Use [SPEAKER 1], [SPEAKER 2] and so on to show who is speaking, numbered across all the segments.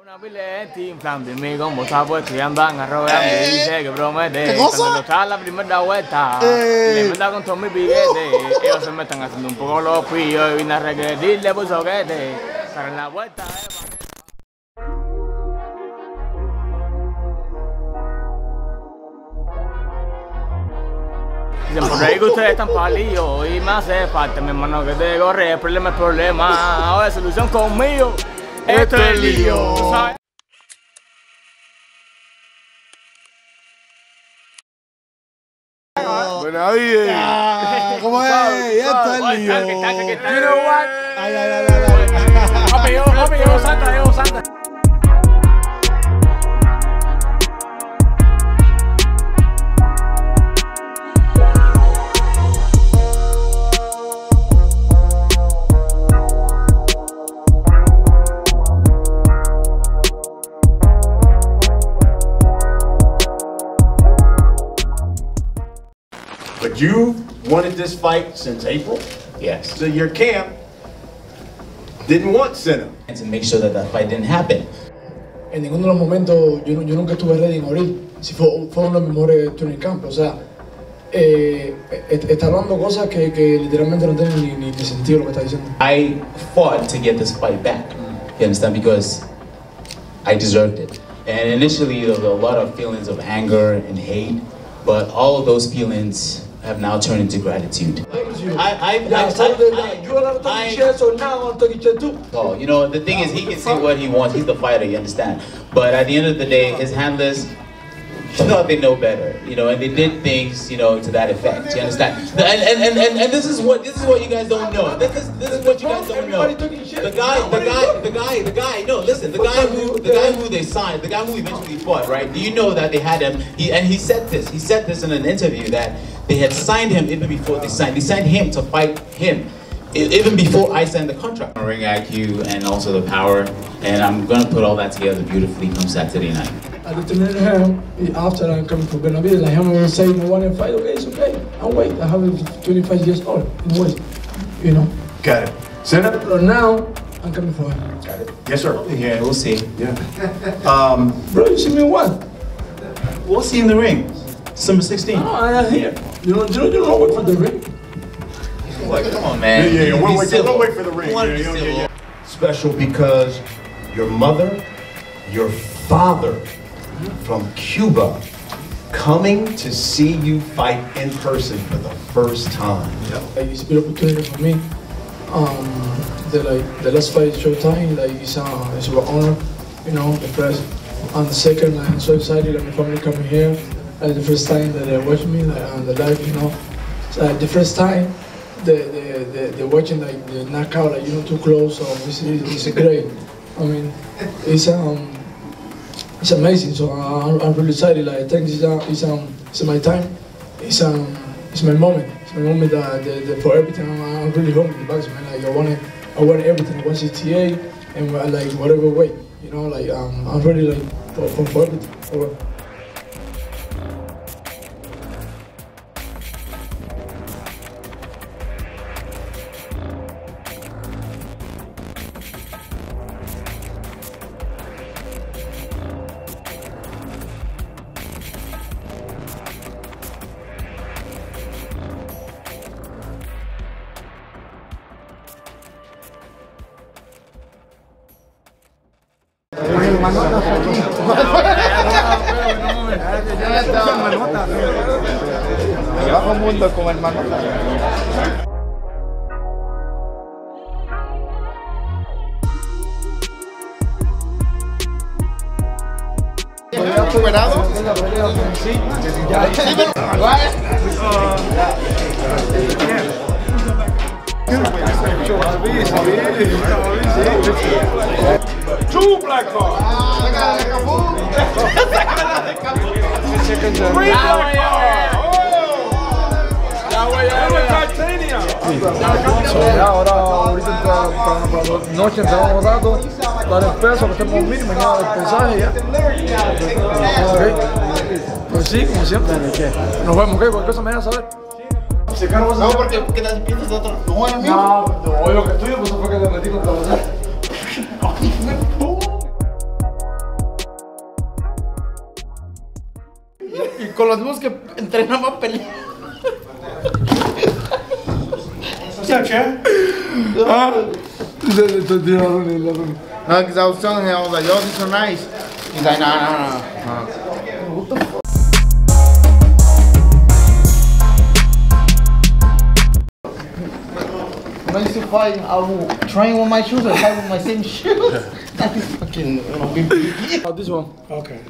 [SPEAKER 1] ¿Qué cosa? Está la primera vuelta, le manda con todos mis billetes. Ellos se me están haciendo un poco los pillos y vine a regredirle por soquete. Para en la vuelta, dicen por ahí que ustedes están palillos y me hace falta, mi hermano, que te corre. El problema es problema, ahora solución conmigo. Esto es el lío.
[SPEAKER 2] Bueno, ahí, ¿cómo es? Esto es el lío.
[SPEAKER 1] You know what?
[SPEAKER 2] Ay.
[SPEAKER 1] Papi, llevo santa.
[SPEAKER 3] But you wanted this fight since April?
[SPEAKER 4] Yes.
[SPEAKER 3] So your camp didn't want Sinner.
[SPEAKER 4] And to make sure that that fight didn't happen.
[SPEAKER 5] En ninguno de los momentos yo nunca estuve ready en abril. Si fue uno de los mejores training camp. O sea, está hablando cosas que literalmente no tienen ni sentido lo que está diciendo.
[SPEAKER 4] I fought to get this fight back. You understand? Because I deserved it. And initially there were a lot of feelings of anger and hate, but all of those feelings have now turned into gratitude.
[SPEAKER 5] You allowed to talk shit, so now I'm talking shit too.
[SPEAKER 4] Oh, you know, the thing is, he can say what he wants. He's the fighter, you understand? But at the end of the day, his handlers thought they know better, you know, and they did things, you know, to that effect. You understand? And this is what you guys don't know. This is what you guys don't know. The guy. No, listen. The guy who they signed, the guy who eventually fought, right? Do you know that they had him? He said this. He said this in an interview that they had signed him even before they signed. They signed him to fight him. Even before I signed the contract. Ring IQ and also the power, and I'm gonna put all that together beautifully come Saturday night.
[SPEAKER 5] I determined him after I'm coming from Benavides. Like him will say, "No one in fight. Okay, it's okay. I'll wait. I have 25 years old. I'll wait. You know."
[SPEAKER 3] Got it. Sinner?
[SPEAKER 5] But now I'm coming for him.
[SPEAKER 3] Got it. Yes, sir.
[SPEAKER 4] Yeah, we'll see.
[SPEAKER 3] Yeah.
[SPEAKER 5] Bro, you see me what?
[SPEAKER 3] We'll see in the ring. December 16th.
[SPEAKER 5] No, I'm not here. You don't wait for the ring.
[SPEAKER 4] Like, come on, man.
[SPEAKER 3] Yeah. We'll wait for the ring.
[SPEAKER 4] Yeah.
[SPEAKER 3] Special because your mother, your father from Cuba coming to see you fight in person for the first time.
[SPEAKER 5] Like, it's a big opportunity for me. The last fight Showtime, like it's an honor, you know, the first and the second. I'm so excited that my family coming here. The first time that they watch me on the live, you know. So the first time they're watching like the knockout, like, you know, too close. So it's great. I mean, it's amazing. So I'm really excited. Like, I think it's my time. It's my moment. It's my moment that for everything. I'm really home in the box, man. Like, I want everything. I want CTA and like whatever way, you know. Like, I'm really like for everything.
[SPEAKER 2] Bajo mundo como hermano. ¿Superado?
[SPEAKER 3] Two black cards. Three black cards.
[SPEAKER 5] Ahorita para la noche entramos datos, dar el peso, que estemos mil, mañana el pesaje ya. Okay. Pues sí, como siempre. Nos vemos, ¿ok? Cualquier cosa me deja saber.
[SPEAKER 2] No, porque te piensas de otro. No, el mío.
[SPEAKER 5] No, lo que es tuyo, pues fue que te metí contra los
[SPEAKER 2] con los mismos que entrenamos a pelear. No, because I was telling him, I was like, yo, these are nice. He's like, nah. When I used to fight, I would train with my shoes and fight with my same shoes. That's fucking, you know, be picky.
[SPEAKER 5] Oh, this one.
[SPEAKER 6] Okay.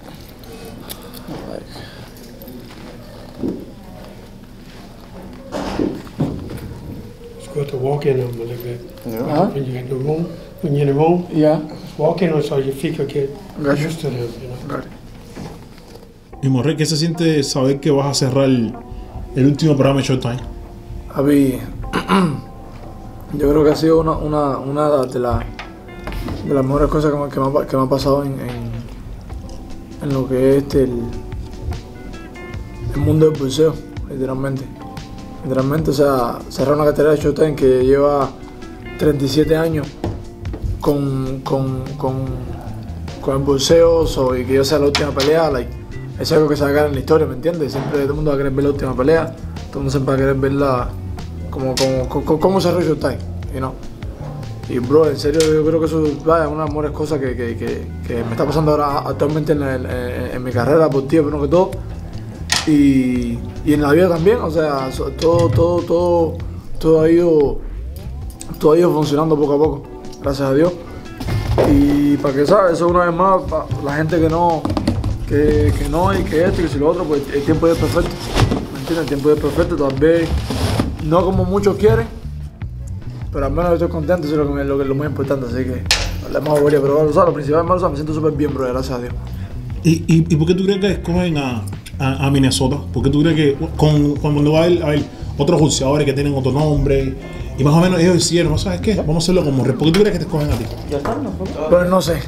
[SPEAKER 6] It's good to walk in them a little bit.
[SPEAKER 5] Uh-huh.
[SPEAKER 6] When you're in the room,
[SPEAKER 5] Yeah.
[SPEAKER 6] walk in them so your feet could get
[SPEAKER 5] Gotcha.
[SPEAKER 6] used to them, you know.
[SPEAKER 5] Got it.
[SPEAKER 7] Y Morrey, ¿qué se siente saber que vas a cerrar el último programa de Showtime?
[SPEAKER 5] Javi, yo creo que ha sido una de las mejores cosas que me ha pasado en lo que es el mundo del boxeo, literalmente. Literalmente, o sea, cerrar una carrera de Showtime que lleva 37 años con el boxeo, y que yo sea la última pelea, es algo que se va a quedar en la historia, ¿me entiendes? Siempre todo el mundo va a querer ver la última pelea, todo el mundo siempre va a querer verla como cerró Showtime, you know? Y bro, en serio, yo creo que eso es una de las mejores cosas que me está pasando ahora actualmente en mi carrera deportiva, primero que todo, y en la vida también, o sea, todo ha ido funcionando poco a poco, gracias a Dios. Y para que sabes, eso una vez más, para la gente que no, y que esto, y que si lo otro, pues el tiempo ya es perfecto, ¿me entiendes? El tiempo ya es perfecto, tal vez no como muchos quieren, pero al menos yo estoy contento, eso es lo más importante, así que la más gloria, pero o sea, lo principal, hermano, o sea, me siento súper bien, bro, gracias a Dios.
[SPEAKER 7] ¿Y por qué tú crees que escogen a Minnesota? ¿Por qué tú crees que cuando va a haber otros boxeadores que tienen otro nombre y más o menos ellos decidieron, ¿sabes qué? Vamos a hacerlo como Morrey? ¿Por qué tú crees que te escogen a ti?
[SPEAKER 5] Pero no sé.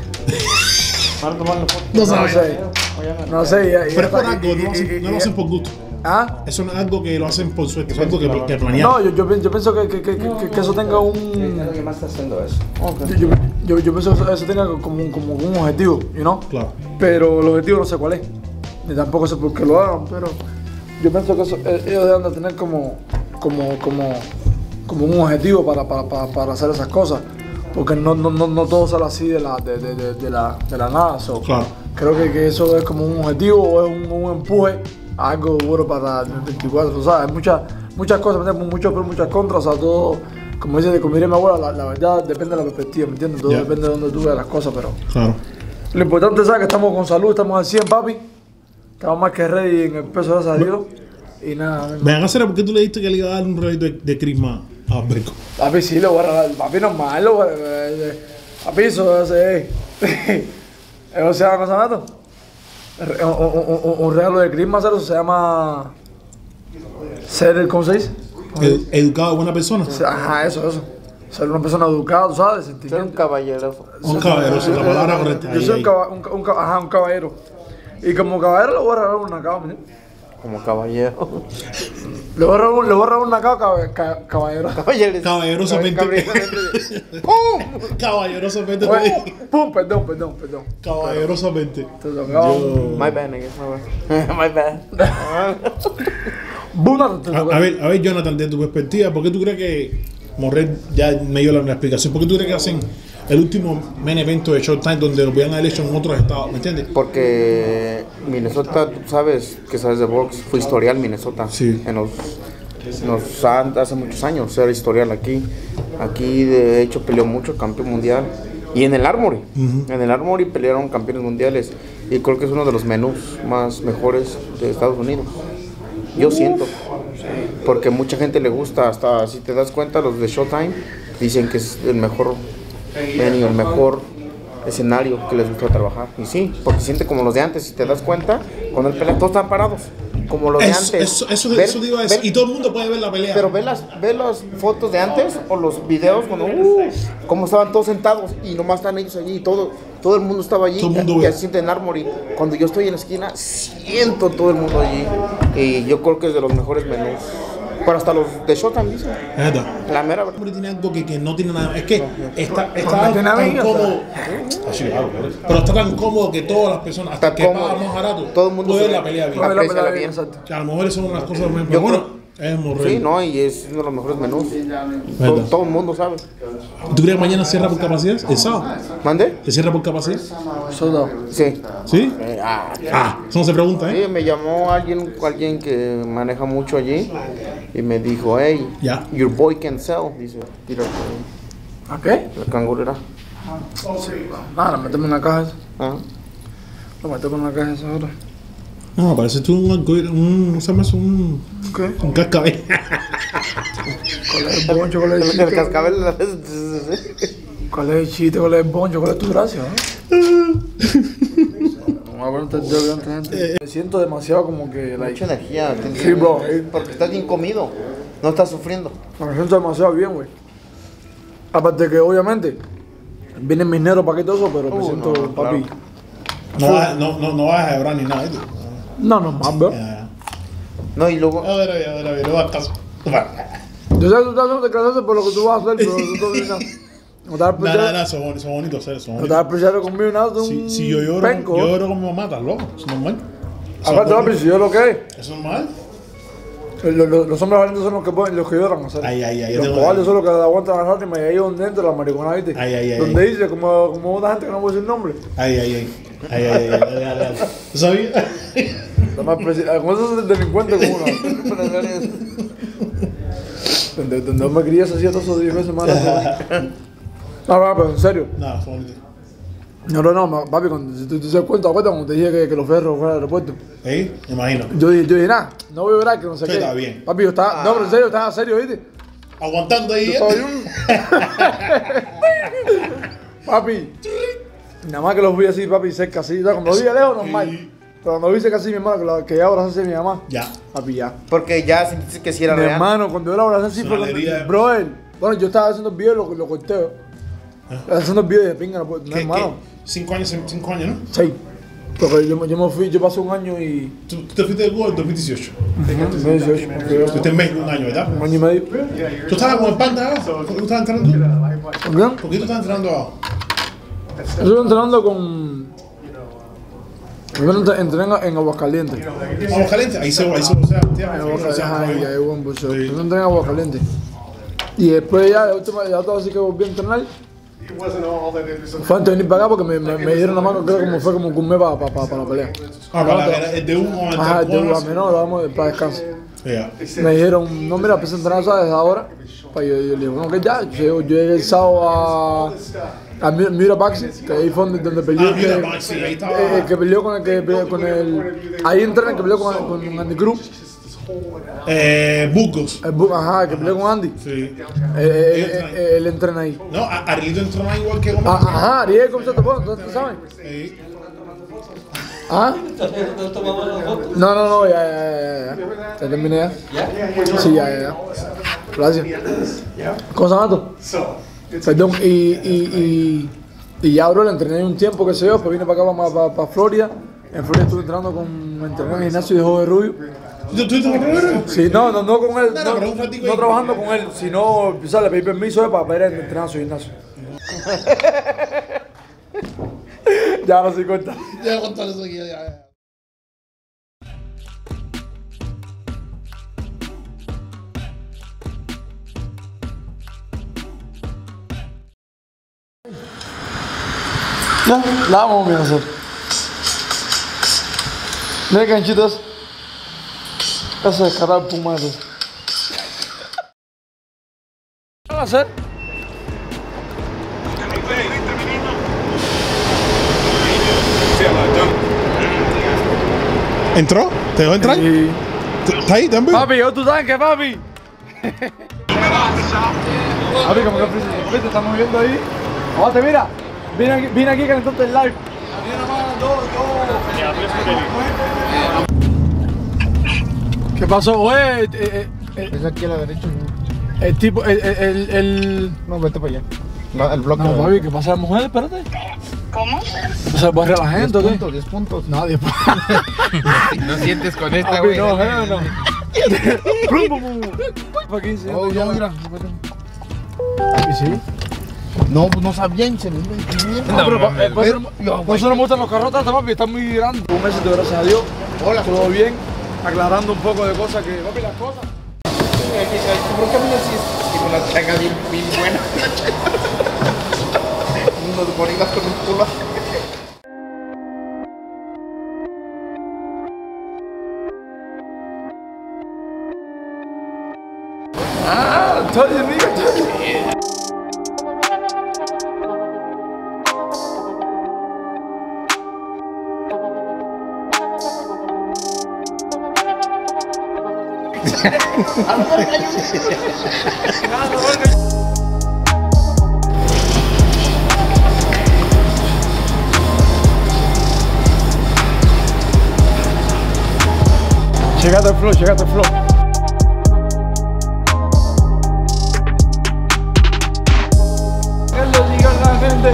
[SPEAKER 5] No sé.
[SPEAKER 7] Pero es por algo, no lo hacen por gusto.
[SPEAKER 5] ¿Ah?
[SPEAKER 7] Eso no es algo que lo hacen por suerte, es algo que planearon.
[SPEAKER 5] No, yo pienso que eso tenga un...
[SPEAKER 8] ¿Alguien más está haciendo eso?
[SPEAKER 5] Yo pienso que eso tenga como un objetivo, you know?
[SPEAKER 7] Claro.
[SPEAKER 5] Pero el objetivo no sé cuál es, ni tampoco sé por qué lo hagan, pero yo pienso que ellos deben de tener como un objetivo para hacer esas cosas, porque no todo sale así de la nada. So,
[SPEAKER 7] Claro.
[SPEAKER 5] Creo que eso es como un objetivo o es un empuje a algo bueno para el 2024, tú sabes, hay muchas cosas, muchos pros, muchas contras, o sea, todo, como dice mi abuela, la verdad depende de la perspectiva, ¿me entiendes? Todo depende de donde tú veas las cosas, pero
[SPEAKER 7] Claro.
[SPEAKER 5] lo importante es que estamos con salud, estamos al 100, papi, estamos más que ready en el peso, gracias a Dios, y nada.
[SPEAKER 7] Vean, hacer, ¿por qué tú le dijiste que le iba a dar un regalo de Christmas a Beco?
[SPEAKER 5] Papi, sí, le voy a regalar, papi, normal, papi, eso se llama cosa, un regalo de Christmas, eso se llama ser, ¿cómo se dice?
[SPEAKER 7] Educado, buena persona.
[SPEAKER 5] Ajá, eso. Ser una persona educada, tú sabes, sentimiento.
[SPEAKER 8] Ser un caballero.
[SPEAKER 7] Un caballero, esa es la palabra correcta.
[SPEAKER 5] Yo soy un caballero. Y como caballero le voy a regalar una cava, ¿me entiendes?
[SPEAKER 8] Como caballero.
[SPEAKER 5] Le voy a regalar una cava, caballero.
[SPEAKER 7] Caballerosamente.
[SPEAKER 5] ¡Pum!
[SPEAKER 7] Caballerosamente.
[SPEAKER 5] ¡Pum! Perdón.
[SPEAKER 7] Caballerosamente.
[SPEAKER 8] My bad, nigga. My bad.
[SPEAKER 7] A ver, Jonathan, de tu perspectiva, ¿por qué tú crees que Morrey ya me dio la explicación? ¿Por qué tú crees que hacen el último main evento de Showtime donde lo hubieran hecho en otros estados? ¿Me entiendes?
[SPEAKER 8] Porque Minnesota, tú sabes de box, fue historial Minnesota.
[SPEAKER 7] Sí.
[SPEAKER 8] Hace muchos años era historial aquí. Aquí de hecho peleó mucho, campeón mundial. Y en el Armory. En el Armory pelearon campeones mundiales. Y creo que es uno de los menús mejores de Estados Unidos. Yo siento. Porque mucha gente le gusta, hasta si te das cuenta, los de Showtime dicen que es el mejor venue, el mejor escenario que les gusta trabajar. Y sí, porque siente como los de antes, si te das cuenta, cuando el pelea todos están parados. Como los de antes.
[SPEAKER 7] Eso digo, y todo el mundo puede ver la pelea.
[SPEAKER 8] Pero ve las fotos de antes o los videos cuando como estaban todos sentados y nomás están ellos allí y todo el mundo estaba allí. Y así siente en Armory. Cuando yo estoy en la esquina, siento todo el mundo allí. Y yo creo que es de los mejores menús Pero hasta los de Showtime dicen.
[SPEAKER 7] Es verdad.
[SPEAKER 8] La mera verdad.
[SPEAKER 7] Hombre, tiene algo que no tiene nada. Es que está
[SPEAKER 5] tiene
[SPEAKER 7] tan
[SPEAKER 5] amigas,
[SPEAKER 7] cómodo. Así lo hago, pero está tan cómodo que todas las personas, hasta
[SPEAKER 8] Está
[SPEAKER 7] que
[SPEAKER 8] cómodo.
[SPEAKER 7] paga más barato,
[SPEAKER 8] Todo el mundo
[SPEAKER 7] puede
[SPEAKER 8] se-
[SPEAKER 7] la pelea bien.
[SPEAKER 5] Vale, la
[SPEAKER 8] Aprecia
[SPEAKER 5] pelea
[SPEAKER 8] bien.
[SPEAKER 5] exacto.
[SPEAKER 7] Que a lo mejor eso es una de las cosas más.
[SPEAKER 8] Yo
[SPEAKER 7] Pero bueno,
[SPEAKER 8] creo-
[SPEAKER 7] es morrer.
[SPEAKER 8] Sí, no, y es uno de los mejores menús.
[SPEAKER 7] ¿Verdad?
[SPEAKER 8] Todo el mundo sabe.
[SPEAKER 7] ¿Tú crees que mañana cierra por capacidad? ¿El sábado?
[SPEAKER 8] ¿Mande?
[SPEAKER 7] ¿Se cierra por capacidad?
[SPEAKER 5] Soldado.
[SPEAKER 8] Sí.
[SPEAKER 7] ¿Sí?
[SPEAKER 8] Ah,
[SPEAKER 7] Eso no se pregunta, ¿eh?
[SPEAKER 8] sí, me llamó alguien que maneja mucho allí y me dijo, hey,
[SPEAKER 7] Ya.
[SPEAKER 8] your boy can sell. Dice, tira
[SPEAKER 5] ¿A qué?
[SPEAKER 8] la cangurera.
[SPEAKER 5] Ah, metemos en la caja esa.
[SPEAKER 8] Ah.
[SPEAKER 5] Lo metemos en la caja esa ahora.
[SPEAKER 7] No, parece tú un
[SPEAKER 5] ¿Qué?
[SPEAKER 7] un cascabel.
[SPEAKER 5] ¿Cuál es el boncho? ¿Cuál es el
[SPEAKER 8] El
[SPEAKER 5] chiste?
[SPEAKER 8] cascabel.
[SPEAKER 5] ¿Cuál es el chiste? ¿Cuál es el boncho? ¿Cuál es tu gracia? Vamos a ver un testeo de gente. Me siento demasiado como que,
[SPEAKER 8] Mucha energía.
[SPEAKER 5] Sí, bro.
[SPEAKER 8] Porque estás bien comido. No estás sufriendo.
[SPEAKER 5] Me siento demasiado bien, güey. Aparte que, obviamente, vienen mis negros para que todo eso, pero me siento,
[SPEAKER 8] no,
[SPEAKER 5] papi.
[SPEAKER 8] claro.
[SPEAKER 7] No vas a hebrar ni nada, ¿eh?
[SPEAKER 5] No, más, bro.
[SPEAKER 7] Ya.
[SPEAKER 8] No, y luego.
[SPEAKER 7] A ver, no vas a caso.
[SPEAKER 5] Yo sé que tú estás haciendo declaraciones por lo que tú vas a hacer, pero tú no dices no estás
[SPEAKER 7] Nada, son bonitos seres, son
[SPEAKER 5] no
[SPEAKER 7] bonitos.
[SPEAKER 5] estás apreciando conmigo nada, tú
[SPEAKER 7] Si yo lloro,
[SPEAKER 5] penco.
[SPEAKER 7] yo lloro con mi mamá, estás loco, eso es normal.
[SPEAKER 5] Aparte, papi, si yo lo que
[SPEAKER 7] Eso es normal.
[SPEAKER 5] los hombres valientes son los que lloran, ¿sabes?
[SPEAKER 7] Ay,
[SPEAKER 5] Los
[SPEAKER 7] tengo-
[SPEAKER 5] cobardes son los que aguantan las lágrimas y ahí es donde entra la maricona, ¿viste?
[SPEAKER 7] Ay.
[SPEAKER 5] Donde dice, como una gente que no puede decir nombre.
[SPEAKER 7] Ay. ¿Tú sabías?
[SPEAKER 5] Como esos delincuentes como uno. Donde me crié se hacía todos esos 10 veces más. No, pero en serio.
[SPEAKER 7] No, son bonitos.
[SPEAKER 5] No, papi, si tú te das cuenta, cuando te dije que los ferros fueran al aeropuerto.
[SPEAKER 7] ¿Eh? Me imagino.
[SPEAKER 5] Yo dije, nada, no voy a llorar, que no sé
[SPEAKER 7] Sí,
[SPEAKER 5] qué.
[SPEAKER 7] está bien.
[SPEAKER 5] Papi, yo estaba, no, pero en serio, estaba serio, ¿viste?
[SPEAKER 7] Aguantando ahí.
[SPEAKER 5] Yo estaba un... Papi, nada más que los vi así, papi, cerca así. O sea, cuando los vi de lejos, normal. Pero cuando vi cerca así, mi hermano, que ya abrazase a mi mamá.
[SPEAKER 7] Ya.
[SPEAKER 5] Papi, ya.
[SPEAKER 8] Porque ya sentiste que si era
[SPEAKER 5] Mi
[SPEAKER 8] real.
[SPEAKER 5] hermano, cuando yo la abracé así,
[SPEAKER 7] Es
[SPEAKER 5] fue
[SPEAKER 7] una
[SPEAKER 5] cuando...
[SPEAKER 7] alegría.
[SPEAKER 5] Brother, bueno, yo estaba haciendo el video y lo corté. Haciendo el video de pinga, no,
[SPEAKER 7] ¿Qué?
[SPEAKER 5] hermano.
[SPEAKER 7] 5 años, ¿no?
[SPEAKER 5] Sí. Porque yo me fui, yo pasé un año y...
[SPEAKER 7] Tú te fuiste de Cuba en 2018.
[SPEAKER 5] 2018,
[SPEAKER 7] Estuviste en México un año, ¿verdad?
[SPEAKER 5] un año y medio.
[SPEAKER 7] ¿Tú estabas con el panda abajo? ¿Por qué tú estabas entrenando?
[SPEAKER 5] ¿Por qué?
[SPEAKER 7] ¿Por qué tú estabas entrenando abajo?
[SPEAKER 5] Yo estuve entrenando con... Primero entrené en Aguascalientes.
[SPEAKER 7] Vamos caliente, ahí se
[SPEAKER 5] En Aguascalientes, ahí hay buen boxeo. Primero entrené en Aguascalientes. Y después ya, la última, ya todo así que volví a entrenar. Fue antes de venir para acá porque me dieron la mano, creo que fue como un mes para la pelea.
[SPEAKER 7] El de un momento.
[SPEAKER 5] Ajá, de no, lo vamos para descanso.
[SPEAKER 7] Ya.
[SPEAKER 5] Me dijeron, no, mira, empecé a entrenar desde ahora. Pues yo le dije, bueno, que ya. Yo llegué el sábado a Mira Baxi, que ahí fue donde peleó.
[SPEAKER 7] Mira Baxi, ahí estaba.
[SPEAKER 5] El que peleó con el. Ahí entrena el que peleó con Andy Cruz.
[SPEAKER 7] Burgos.
[SPEAKER 5] Ajá, el que peleó con Andy.
[SPEAKER 7] Sí.
[SPEAKER 5] Él entrena ahí.
[SPEAKER 7] No, Arielito entró más igual que Gómez.
[SPEAKER 5] Ajá, Ariel, ¿cómo se te pone? ¿Tú sabes?
[SPEAKER 7] Sí.
[SPEAKER 5] ¿Ah? No, ya. Ya terminé ya. Sí, ya. Gracias. ¿Cómo se llama tú? Perdón, y ya, bro, le entrené un tiempo, qué sé yo, después vine para acá, para Florida. En Florida estuve entrenando en el gimnasio de Joven Rubio.
[SPEAKER 7] ¿Tú estuviste con Romero?
[SPEAKER 5] Sí, no con él,
[SPEAKER 7] No, pero un ratico
[SPEAKER 5] no
[SPEAKER 7] ahí.
[SPEAKER 5] trabajando con él, sino, le pedí permiso para ir a entrenar a su gimnasio. Ya no se cuenta.
[SPEAKER 7] Ya voy a contar eso aquí. Ya.
[SPEAKER 5] Ya, la vamos bien a hacer. Mira qué canchitas. Eso es cargar puma ese. ¿Qué van a hacer?
[SPEAKER 7] ¿Entró? ¿Te dejó entrar?
[SPEAKER 5] Sí.
[SPEAKER 7] ¿Está ahí también?
[SPEAKER 5] Papi, yo tu tanque, papi. Papi, como que te estamos viendo ahí. Aguante, mira. Vine aquí calentando el live. ¿Qué pasó? Oye,
[SPEAKER 2] Es aquí a la derecha.
[SPEAKER 5] el tipo, el...
[SPEAKER 2] No, vete para allá. El bloque.
[SPEAKER 5] No, papi, ¿qué pasa a la mujer? Espérate.
[SPEAKER 9] ¿Cómo?
[SPEAKER 5] ¿O sea, barre a la gente o qué?
[SPEAKER 2] 10 puntos.
[SPEAKER 5] No, 10 puntos.
[SPEAKER 2] No sientes con esta,
[SPEAKER 5] Papi,
[SPEAKER 2] güey.
[SPEAKER 5] no. Para 15
[SPEAKER 2] Oh,
[SPEAKER 5] años
[SPEAKER 2] ya,
[SPEAKER 5] ya.
[SPEAKER 2] mira.
[SPEAKER 5] ¿Y sí?
[SPEAKER 2] No, pues no sabía, se me
[SPEAKER 5] No, pero por eso no me gustan los carrotas, papi, están muy grandes. Un mes de gracias a Dios.
[SPEAKER 2] Hola.
[SPEAKER 5] Todo bien, aclarando un poco de cosas que, papi, las cosas.
[SPEAKER 2] ¿Por qué me decís que con la chaga bien buena? Unos bonitas con un culo.
[SPEAKER 5] Ah, told you, nigga, told you. Chegate al flow, chegate al flow. Él lo diga a la gente.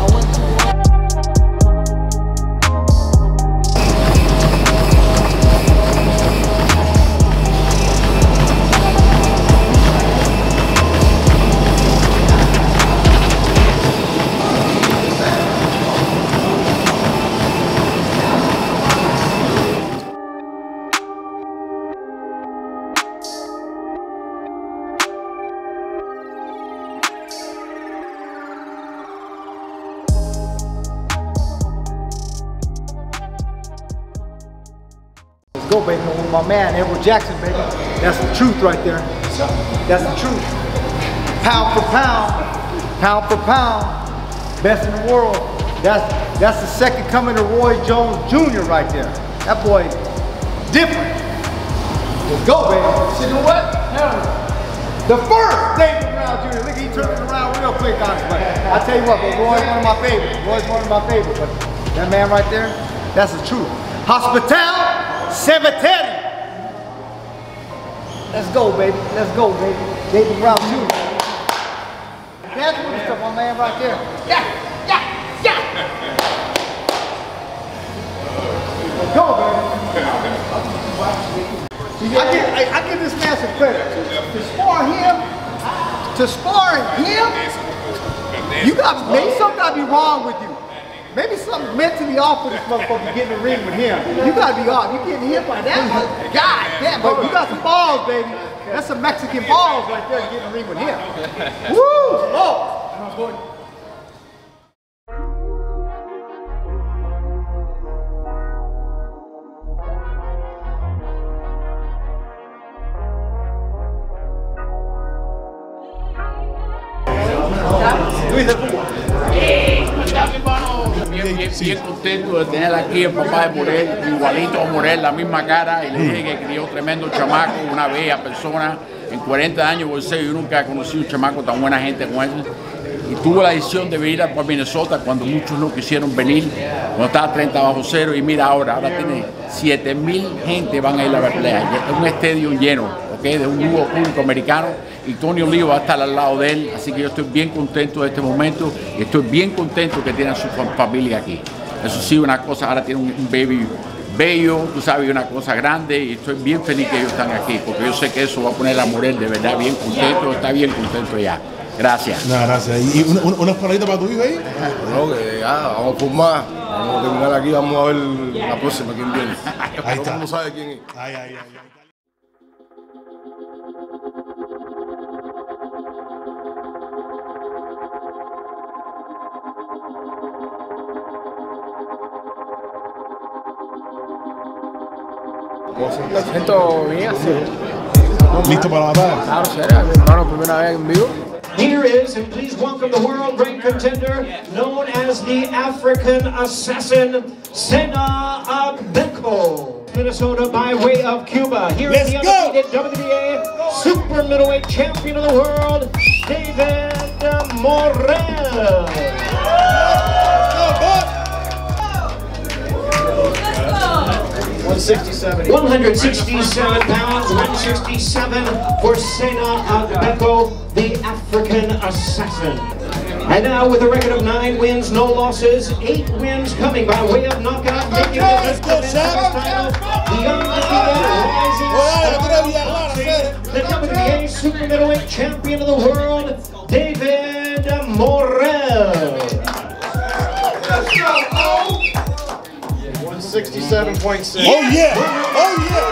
[SPEAKER 9] Go, baby, with my man, Edward Jackson, baby. That's the truth right there. That's the truth. Pound for pound, best in the world. That's the second coming of Roy Jones Jr. right there. That boy, different. Let's go, baby. You know what? The first David Brown Jr. Look, he turned it around real quick on us. But I tell you what, but Roy's one of my favorites. Roy's one of my favorites. But that man right there, that's the truth. Hospital Cemetery. Let's go, baby. Let's go, baby. David Brown Jr. That's what stuff, my man, right there. Yeah. Let's go, baby. I give this man some credit. To spar him, you got, maybe something gotta be wrong with you. Maybe something mentally off with this motherfucker getting in the ring with him. You gotta be off. You getting hit by that one. God damn, but you got some balls, baby. That's some Mexican balls right there getting in the ring with him. Woo! Lord.
[SPEAKER 10] Bien contento de tener aquí el papá de Morel, igualito a Morel, la misma cara, y le dije que crió tremendo chamaco, una bella persona. En 40 años, bolseo, yo nunca he conocido un chamaco tan buena gente como ese. Y tuve la decisión de venir a Minnesota cuando muchos no quisieron venir, cuando estaba 30 bajo cero, y mira ahora tiene 7,000 gente van a ir a la pelea. Es un estadio lleno, ¿okay? De un nuevo público americano, y Tony Olivo va a estar al lado de él, así que yo estoy bien contento de este momento, y estoy bien contento que tienen su familia aquí. Eso sí, una cosa, ahora tiene un baby bello, tú sabes, una cosa grande, y estoy bien feliz que ellos están aquí, porque yo sé que eso va a poner a Morel de verdad bien contento, está bien contento ya. Gracias.
[SPEAKER 7] No, gracias. ¿Y unas paladitas para tu hijo ahí?
[SPEAKER 11] No, que ya, vamos por más. Vamos a terminar aquí, vamos a ver la próxima quién viene.
[SPEAKER 7] Ahí está.
[SPEAKER 11] No sabe quién es.
[SPEAKER 7] Ay.
[SPEAKER 1] Me siento bien así.
[SPEAKER 7] ¿Listo para la batalla?
[SPEAKER 1] Claro, será, mi hermano, primera vez en vivo.
[SPEAKER 12] Here is, and please welcome the world rank contender, known as the African Assassin, Sena Agbeko. Minnesota by way of Cuba. Here is the undefeated WBA Super Middleweight Champion of the World, David Morel. 167 pounds, 167 for Sena Agbeko, the African Assassin. And now with a record of 9 wins, no losses, 8 wins coming by way of knockout, making this the undefeated rising star champion of the world, David Morrell.
[SPEAKER 3] 167.6.
[SPEAKER 7] Oh yeah! Oh yeah!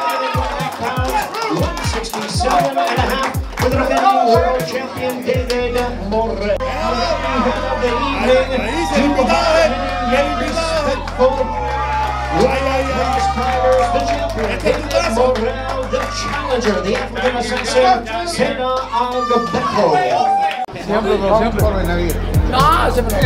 [SPEAKER 12] 167.5 for the defending world champion, David Morrell. Of the evening, very respectful prize fighters, the champion, David Morrell, the challenger, the African assassin, Sena Agbeko.
[SPEAKER 9] Siempre.
[SPEAKER 10] No, se me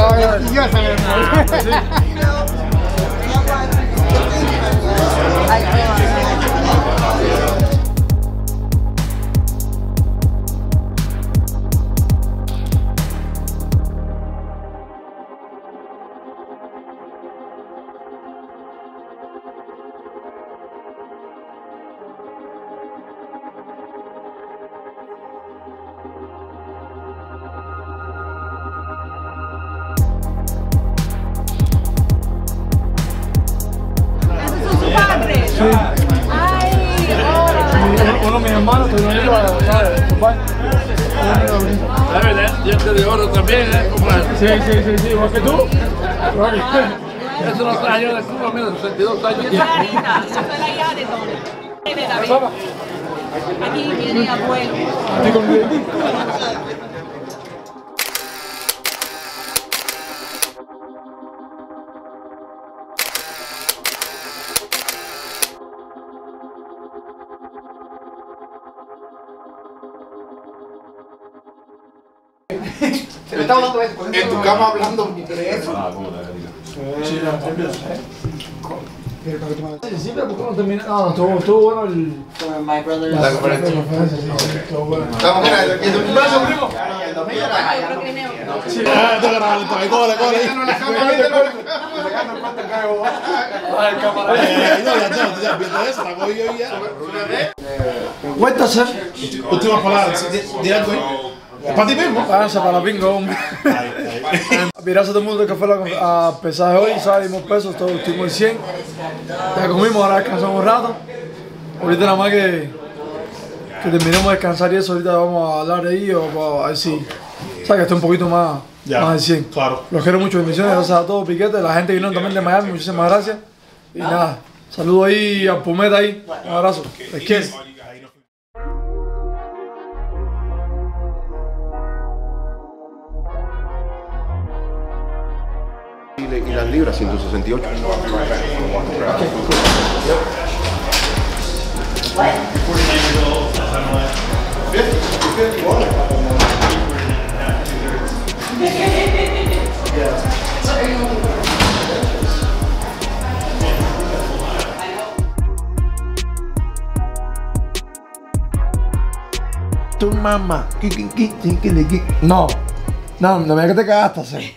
[SPEAKER 5] Uno de mis hermanos que no iba a su padre.
[SPEAKER 10] Diente de oro también, ¿eh?
[SPEAKER 5] Sí, igual que tú.
[SPEAKER 10] Eso no está años de Cuba, mira, 62 años.
[SPEAKER 13] Yo soy la hija de Tony. De David. Aquí viene abuelo.
[SPEAKER 9] En tu cama hablando de eso.
[SPEAKER 5] Sí, pero ¿por qué no termina? No, estuvo bueno el...
[SPEAKER 9] La conferencia. Estamos mira, aquí un brazo, primo.
[SPEAKER 5] Cuéntase.
[SPEAKER 7] Últimas palabras. Directo, para ti mismo.
[SPEAKER 5] Para bingo. Gracias a todo el mundo que fue a pesaje hoy, salimos pesos, todos estuvimos en 100. Ya comimos, ahora descansamos un rato. Ahorita nada más que terminemos de descansar y eso, ahorita vamos a hablar de ahí o a ver si, o sea, que esté un poquito más de 100. Claro. Los quiero mucho, bendiciones, gracias a todos, Piquete, la gente que vino también de Miami, muchísimas gracias. Y nada, saludo ahí a Pumeta ahí, un abrazo, les quiero.
[SPEAKER 3] Y las libras, 168.
[SPEAKER 5] Tu mamá, no, me que te cagaste hacer.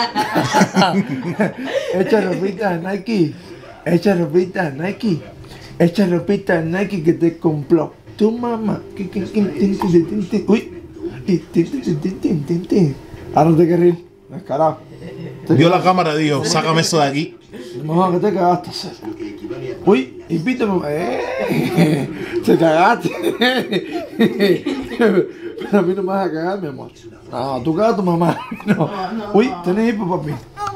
[SPEAKER 5] Echa ropita de Nike, echa ropita de Nike, echa ropita de Nike que te compró tu mamá. Uy, ahora no te querés ir, descarado.
[SPEAKER 7] Vio la cámara y dijo, sácame eso de aquí.
[SPEAKER 5] Mamá, que te cagaste hacer. Uy, y pítame, te cagaste. Pero a mí no me vas a cagar, mi amor. No, tú cagas a tu mamá. No. Uy, tenés hipo, papi.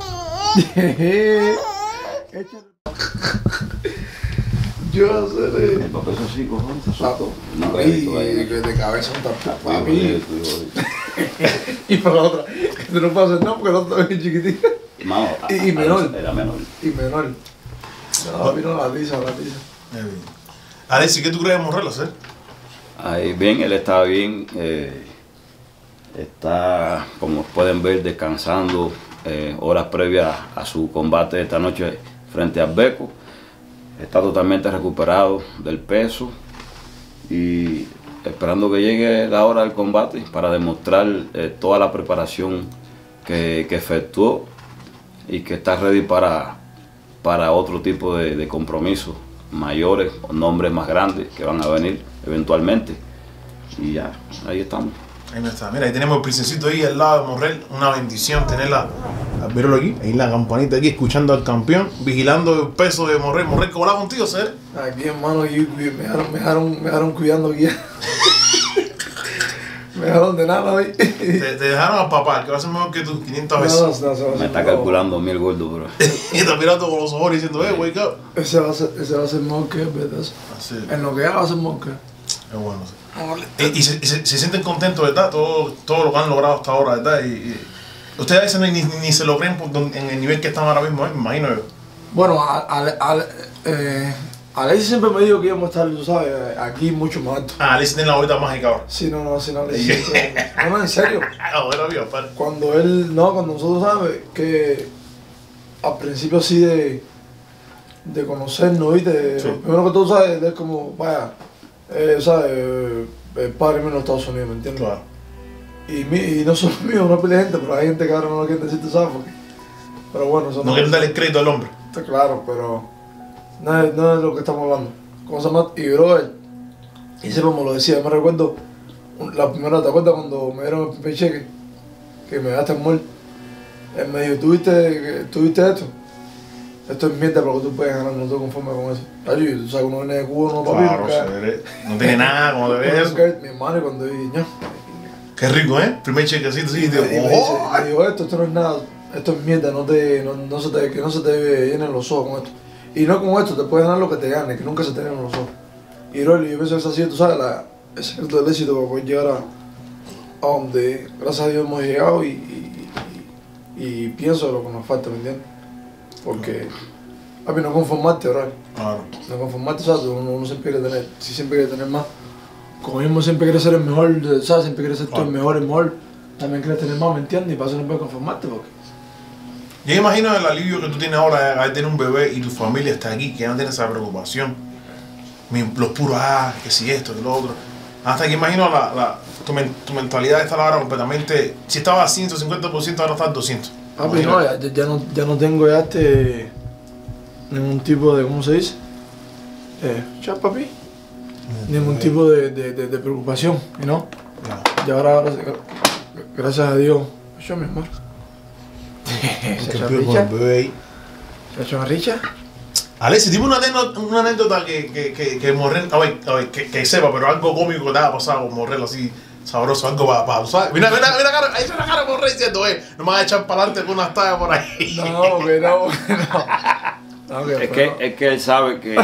[SPEAKER 5] Yo seré.
[SPEAKER 10] El papel es así, cojones.
[SPEAKER 9] Y que de cabeza un tapón, papi.
[SPEAKER 5] Y para la otra, que tú no puedes hacer no, porque la otra es bien chiquitita. Y menor.
[SPEAKER 10] Era menor.
[SPEAKER 5] Y menor. No, vino la risa.
[SPEAKER 7] Alexis, ¿qué tú crees de Morrell, hacer?
[SPEAKER 14] Ahí bien, él está bien, está, como pueden ver, descansando horas previas a su combate esta noche frente a Agbeko. Está totalmente recuperado del peso y esperando que llegue la hora del combate para demostrar toda la preparación que efectuó y que está ready para otro tipo de compromisos mayores, nombres más grandes que van a venir eventualmente. Y ya, ahí estamos.
[SPEAKER 7] Ahí no está. Mira, ahí tenemos el princesito ahí al lado de Morrell. Una bendición tenerla, verlo aquí, ahí la campanita aquí, escuchando al campeón, vigilando el peso de Morrell. Morrell, ¿cómo va contigo, Ser?
[SPEAKER 5] Aquí, hermano, me dejaron cuidando aquí. Me dejaron de nada hoy.
[SPEAKER 7] Te dejaron al papá, que va a ser mejor que tú 500 veces.
[SPEAKER 14] Me está calculando 1000 gordos, bro.
[SPEAKER 7] Y está mirando con los ojos diciendo, wake up.
[SPEAKER 5] Ese va a ser mejor que ¿verdad? En lo que haga va a ser mejor que.
[SPEAKER 7] Es bueno. Y se sienten contentos, ¿verdad? Todo lo que han logrado hasta ahora, ¿verdad? Y ustedes a veces ni se lo creen en el nivel que están ahora mismo, me imagino yo.
[SPEAKER 5] Bueno, Alexis siempre me dijo que íbamos a estar, tú sabes, aquí mucho más alto.
[SPEAKER 7] Alexis tiene la bolita mágica ahora.
[SPEAKER 5] Sí, no, Alexis. No, en serio. Cuando nosotros sabes que al principio así de conocernos, ¿viste? Sí. Primero que todo, ¿sabes? Es como, vaya, ¿sabes? El padre mío en los Estados Unidos, ¿me entiendes? Claro. Y no solo mío, no pelea gente, pero hay gente que ahora no lo quiere decir, tú sabes, porque. Pero bueno, eso
[SPEAKER 7] no quieren darle crédito al hombre.
[SPEAKER 5] Está claro, pero no es de lo que estamos hablando. ¿Cómo se llama? Y brother, y siempre me lo decía, me recuerdo la primera, ¿te acuerdas cuando me dieron el primer cheque? Que me daste amor. Él me dijo, ¿tuviste esto? Esto es mierda para que tú puedas ganar, no estoy conforme con eso. Ay, tú sabes, uno viene de Cuba, no papi.
[SPEAKER 7] Claro, no tiene nada, como te ves.
[SPEAKER 5] Mi hermano, y cuando dije,
[SPEAKER 7] qué rico, ¿eh? Primer chequecito, sí.
[SPEAKER 5] Me dijo, esto no es nada, esto es mierda, que no se te llenen los ojos con esto. Y no con esto, te puedes ganar lo que te gane, que nunca se te llenen los ojos. Y Rolly, yo pienso que es así, tú sabes, el secreto del éxito para poder llegar a donde, gracias a Dios, hemos llegado y pienso de lo que nos falta, ¿me entiendes? Porque, papi, no conformarte, ¿verdad? Claro. No conformarte, ¿sabes? Uno siempre quiere tener, siempre quiere tener más. Como mismo siempre quieres ser el mejor, ¿sabes? Siempre quieres ser tú el mejor, también quieres tener más, ¿me entiendes? Y para eso no puedes conformarte, porque...
[SPEAKER 7] Yo imagino el alivio que tú tienes ahora de tener un bebé y tu familia está aquí, que no tienes esa preocupación. Los puros, que si esto, que lo otro. Hasta que imagino tu mentalidad está ahora completamente... Si estaba a 150%, ahora está al 200%.
[SPEAKER 5] Papi, no, ya no tengo ningún tipo de, ¿cómo se dice? Ya, papi. Ningún tipo de preocupación, ¿no? Y ahora, gracias a Dios, yo mi amor. ¿Se ha hecho una richa?
[SPEAKER 7] Alexis, dime una anécdota que Morrell, a ver, que sepa, pero algo cómico que te haya pasado con Morrell así, sabroso, algo para ¿sabes? Mira, ahí está la cara de Morrell diciendo, no me vas a echar para adelante con unas tallas por ahí.
[SPEAKER 5] No.
[SPEAKER 14] Es que él sabe que...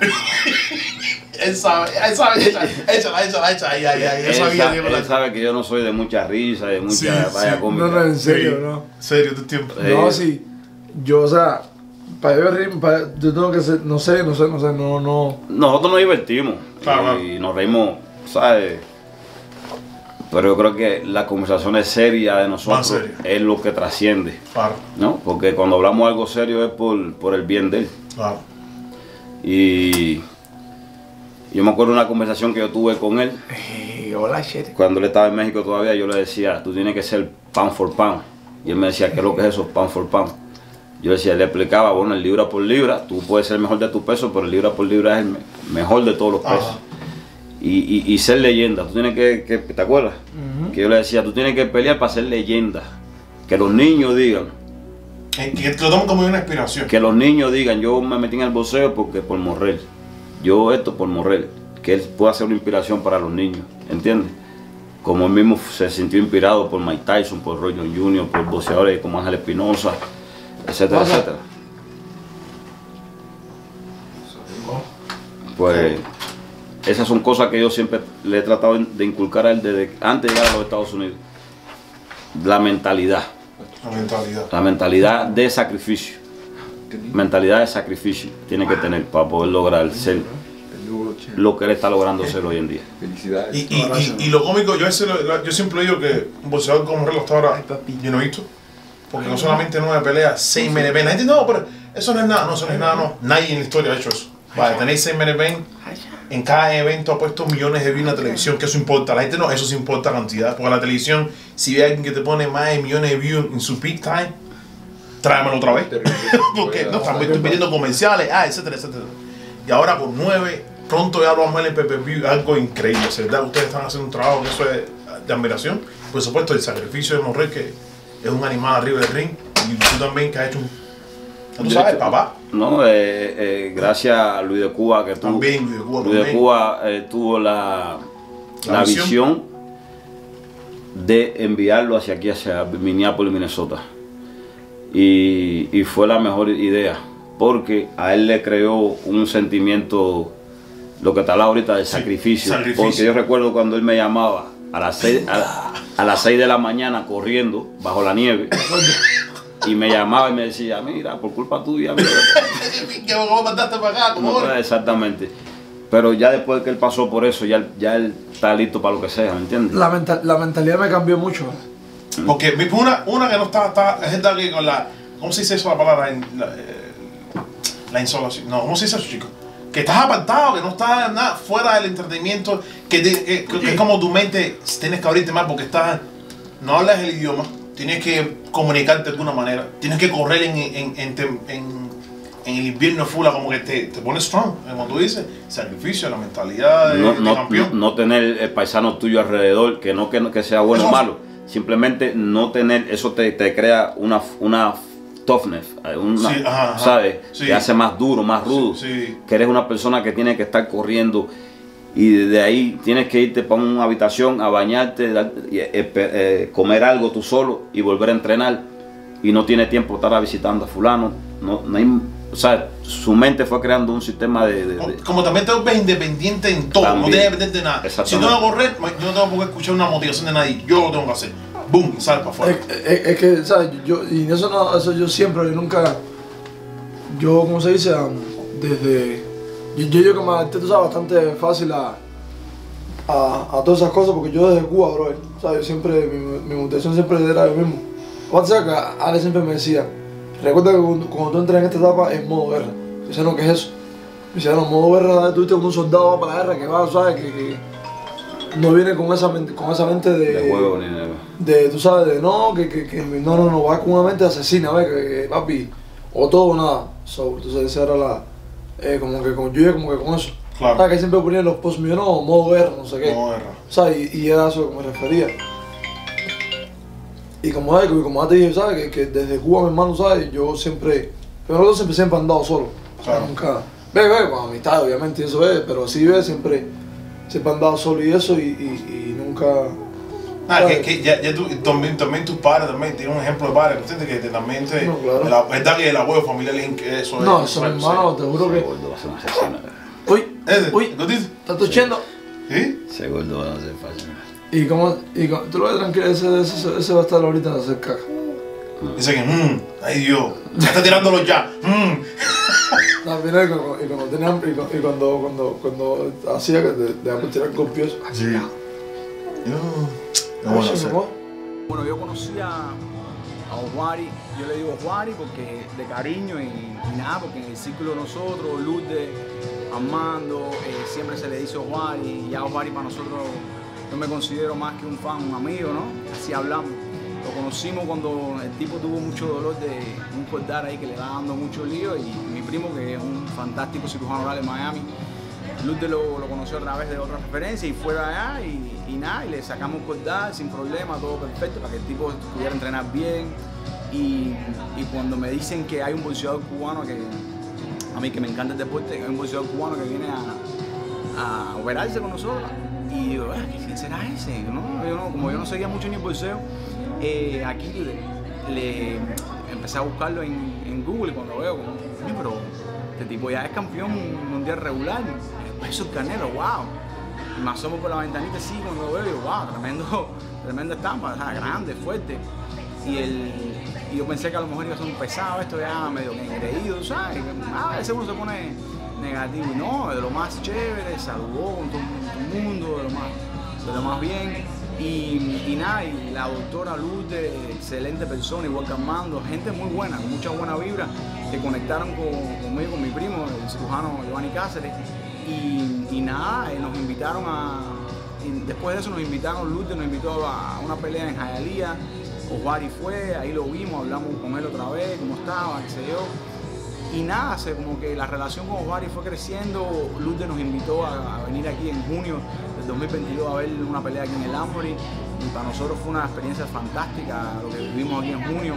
[SPEAKER 7] Él sabe, échala,
[SPEAKER 14] él sabe que yo no soy de mucha risa, de mucha vaya cómica.
[SPEAKER 5] No, en serio, no.
[SPEAKER 7] En serio, tu tiempo.
[SPEAKER 5] No, sí. Yo, o sea, para yo reír, yo tengo que ser, no sé.
[SPEAKER 14] Nosotros nos divertimos. Claro. Y nos reímos, ¿sabes? Pero yo creo que las conversaciones serias de nosotros es lo que trasciende. Claro. ¿No? Porque cuando hablamos algo serio es por el bien de él. Claro. Y yo me acuerdo de una conversación que yo tuve con él. Cuando él estaba en México todavía, yo le decía, tú tienes que ser pound for pound. Y él me decía, ¿qué es lo que es eso, pound for pound? Yo decía, le explicaba, bueno, el libra por libra, tú puedes ser el mejor de tu peso, pero el libra por libra es el mejor de todos los pesos. Y ser leyenda, tú tienes que ¿te acuerdas? Que yo le decía, tú tienes que pelear para ser leyenda. Que los niños digan.
[SPEAKER 7] Que lo tomen como una inspiración.
[SPEAKER 14] Que los niños digan, yo me metí en el boxeo porque por Morrell. Yo esto por Morrell. Que él pueda ser una inspiración para los niños, ¿entiendes? Como él mismo se sintió inspirado por Mike Tyson, por Roy Jones Jr., por boxeadores como Ángel Espinosa, etcétera, etcétera. Pues esas son cosas que yo siempre le he tratado de inculcar a él desde antes de llegar a los Estados Unidos. La mentalidad. La mentalidad de sacrificio. Mentalidad de sacrificio tiene que tener para poder lograr ser lo que él está logrando ser hoy en día.
[SPEAKER 7] Y lo cómico, yo siempre digo que un boxeador como Morrell hasta ahora yo no he visto. Porque no solamente 9 peleas, 6 main events. La gente, no, pero eso no es nada, no. Nadie en la historia ha hecho eso. Vale, tenéis 6 main events, en cada evento ha puesto millones de views en la televisión, que eso importa. La gente no, eso sí importa cantidad. Porque la televisión, si ve a alguien que te pone más de millones de views en su peak time, tráemelo otra vez. Porque no están pidiendo comerciales, etcétera, etcétera. Y ahora con 9, pronto ya lo vamos a ver en PPV, algo increíble, ¿verdad? Ustedes están haciendo un trabajo que eso es de admiración. Por supuesto, el sacrificio de Morrell, que es un animal arriba del ring, y tú también que has hecho ¿tú sabes, papá?
[SPEAKER 14] No, gracias a Luis de Cuba, que Luis de Cuba tuvo la visión de enviarlo hacia aquí, hacia Minneapolis, Minnesota. Y fue la mejor idea, porque a él le creó un sentimiento, lo que te hablaba ahorita, de sacrificio. Porque yo recuerdo cuando él me llamaba a las 6 de la mañana corriendo bajo la nieve. Y me llamaba y me decía, mira, por culpa tuya.
[SPEAKER 7] ¿Qué vos mandaste para acá?
[SPEAKER 14] No, exactamente. Pero ya después de que él pasó por eso, ya él está listo para lo que sea, ¿me entiendes?
[SPEAKER 5] La mentalidad me cambió mucho.
[SPEAKER 7] Porque una que no está gente aquí con la, ¿cómo se dice eso la palabra? La insolación. No, ¿cómo se dice eso, chicos? Que estás apartado, que no estás nada fuera del entretenimiento, que es como tu mente tienes que abrirte más porque no hablas el idioma. Tienes que comunicarte de alguna manera. Tienes que correr en el invierno full, como que te pones strong. Como tú dices, sacrificio, la mentalidad de campeón.
[SPEAKER 14] No tener el paisano tuyo alrededor, que no que sea bueno o malo. Simplemente no tener, eso te crea una toughness, ¿sabes? Sí. Te hace más duro, más rudo. Sí. Que eres una persona que tiene que estar corriendo. Y de ahí tienes que irte para una habitación a bañarte, comer algo tú solo y volver a entrenar. Y no tiene tiempo de estar visitando a fulano. No hay, o sea, su mente fue creando un sistema
[SPEAKER 7] como también te ves independiente en todo, también, no tienes que depender de nada. Si no voy a correr, yo no tengo por qué escuchar una motivación de nadie. Yo lo tengo que hacer. ¡Bum! Y sale para afuera.
[SPEAKER 5] Es que, ¿sabes? Eso yo siempre, nunca... Yo, como se dice, desde... Yo que me adapté, tú sabes, bastante fácil a todas esas cosas, porque yo desde Cuba, bro, ¿sabes? Yo siempre, mi motivación siempre era lo mismo. Aparte, ¿sabes? Que Ale siempre me decía, recuerda que cuando tú entras en esta etapa es modo guerra. Yo decía, no, ¿qué es eso? Me decía, no, modo guerra, tú viste como un soldado va para la guerra, que va, ¿sabes? Que no viene con esa mente de
[SPEAKER 14] juego ni nada.
[SPEAKER 5] Tú sabes, de no, no, va con una mente asesina, ¿ves? Que papi, o todo o nada. Entonces esa era la... como que con eso. Claro. ¿Sabes? Que siempre ponían los posts míos, no, modo guerra, no sé qué. Modo guerra. ¿Sabes? Y era eso que me refería. Y como ya te dije, ¿sabes? Que desde Cuba, mi hermano, ¿sabes? Yo siempre, pero siempre he andado solo. Claro. Nunca, con amistad, obviamente, eso es, pero sí, siempre he andado solo y eso, y nunca...
[SPEAKER 7] que ya tú, también tus padres también tienen un ejemplo de padres, ¿entiendes? Que también
[SPEAKER 5] no, claro.
[SPEAKER 7] La verdad que el abuelo familiar eso
[SPEAKER 5] no, eso es hermano, te juro que... Uy, ¿estás tochando?
[SPEAKER 7] ¿Sí?
[SPEAKER 14] Ese gordo va a ser fácil.
[SPEAKER 5] Y tú lo ves tranquilo, ese va a estar ahorita en hacer caja.
[SPEAKER 7] Dice que, ay Dios, ya está tirándolo ya.
[SPEAKER 5] También y cuando hacía que te tirar golpes.
[SPEAKER 7] Sí.
[SPEAKER 1] Bueno, yo conocí a Oswari, yo le digo Oswari porque de cariño y nada, porque en el círculo de nosotros, Lourdes, Armando, siempre se le dice Oswari, y ya Oswari para nosotros, yo me considero más que un fan, un amigo, ¿no? Así hablamos. Lo conocimos cuando el tipo tuvo mucho dolor de un cordal ahí que le estaba dando mucho lío, y mi primo, que es un fantástico cirujano oral en Miami, Lourdes lo conoció a través de otra referencia y fue allá y nada, y le sacamos cordal sin problema, todo perfecto, para que el tipo pudiera entrenar bien. Y cuando me dicen que hay un boxeador cubano, que a mí que me encanta el deporte, hay un boxeador cubano que viene a operarse con nosotros, y digo, ¿quién será ese? ¿No? Como yo no seguía mucho ni el boxeo, aquí le empecé a buscarlo en Google, y cuando veo, pero este tipo ya es campeón mundial regular, peso el Canelo, wow. Y me asomo por la ventanita, sí, cuando lo veo, digo, wow, tremenda estampa, o sea, grande, fuerte. Y yo pensé que a lo mejor iba a ser un pesado, esto ya medio que engreído, ¿sabes? A veces uno se pone negativo, y no, de lo más chévere, saludó con todo el mundo, de lo más bien. Y nada, y la doctora Lourdes, excelente persona, igual que Armando, gente muy buena, con mucha buena vibra, que conectaron conmigo, con mi primo, el cirujano Giovanni Cáceres. Y nada, nos invitaron después de eso nos invitaron, Lourdes nos invitó a una pelea en Hialeah, Oswari fue, ahí lo vimos, hablamos con él otra vez, cómo estaba, qué sé yo. Y nada, como que la relación con Oswari fue creciendo. Lourdes nos invitó a venir aquí en junio del 2022 a ver una pelea aquí en el Armory, y para nosotros fue una experiencia fantástica lo que vivimos aquí en junio.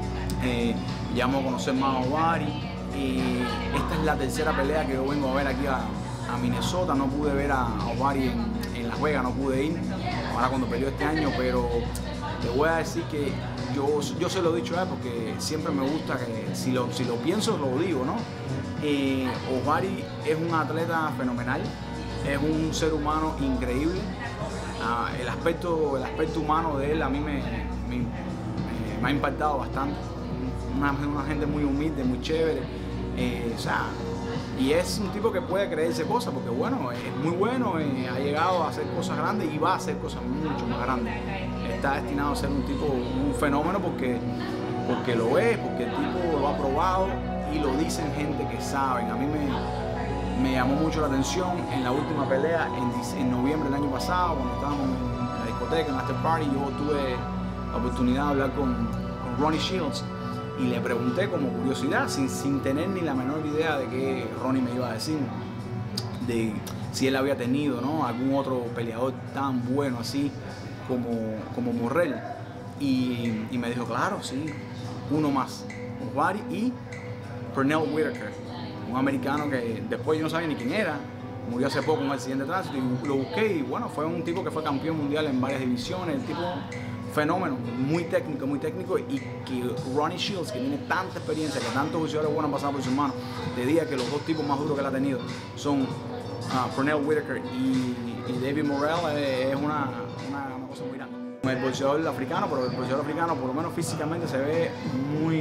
[SPEAKER 1] Ya vamos a conocer más a Oswari, y esta es la tercera pelea que yo vengo a ver aquí a Minnesota. No pude ver a Oswari en Las Vegas, no pude ir, ahora cuando peleó este año, pero te voy a decir que yo se lo he dicho a él porque siempre me gusta que si lo pienso lo digo, ¿no? Ojwari es un atleta fenomenal, es un ser humano increíble. El aspecto humano de él a mí me ha impactado bastante. Una gente muy humilde, muy chévere. O sea, y es un tipo que puede creerse cosas porque bueno, es muy bueno, ha llegado a hacer cosas grandes y va a hacer cosas mucho más grandes. Está destinado a ser un fenómeno porque lo es, porque el tipo lo ha probado y lo dicen gente que saben. A mí me llamó mucho la atención en la última pelea en noviembre del año pasado, cuando estábamos en la discoteca, en After Party. Yo tuve la oportunidad de hablar con Ronnie Shields y le pregunté como curiosidad, sin tener ni la menor idea de qué Ronnie me iba a decir, de si él había tenido, ¿no?, algún otro peleador tan bueno así como Morrell. Y me dijo, claro, sí, uno más, Ojwari y Pernell Whitaker, un americano que después yo no sabía ni quién era, murió hace poco en un accidente de tránsito y lo busqué y bueno, fue un tipo que fue campeón mundial en varias divisiones, el tipo fenómeno, muy técnico y que Ronnie Shields, que tiene tanta experiencia, que tantos boxeadores buenos han pasado por sus manos, te diga que los dos tipos más duros que él ha tenido son Pernell Whitaker y David Morrell, es una cosa muy grande. El boxeador africano, pero el boxeador africano por lo menos físicamente se ve muy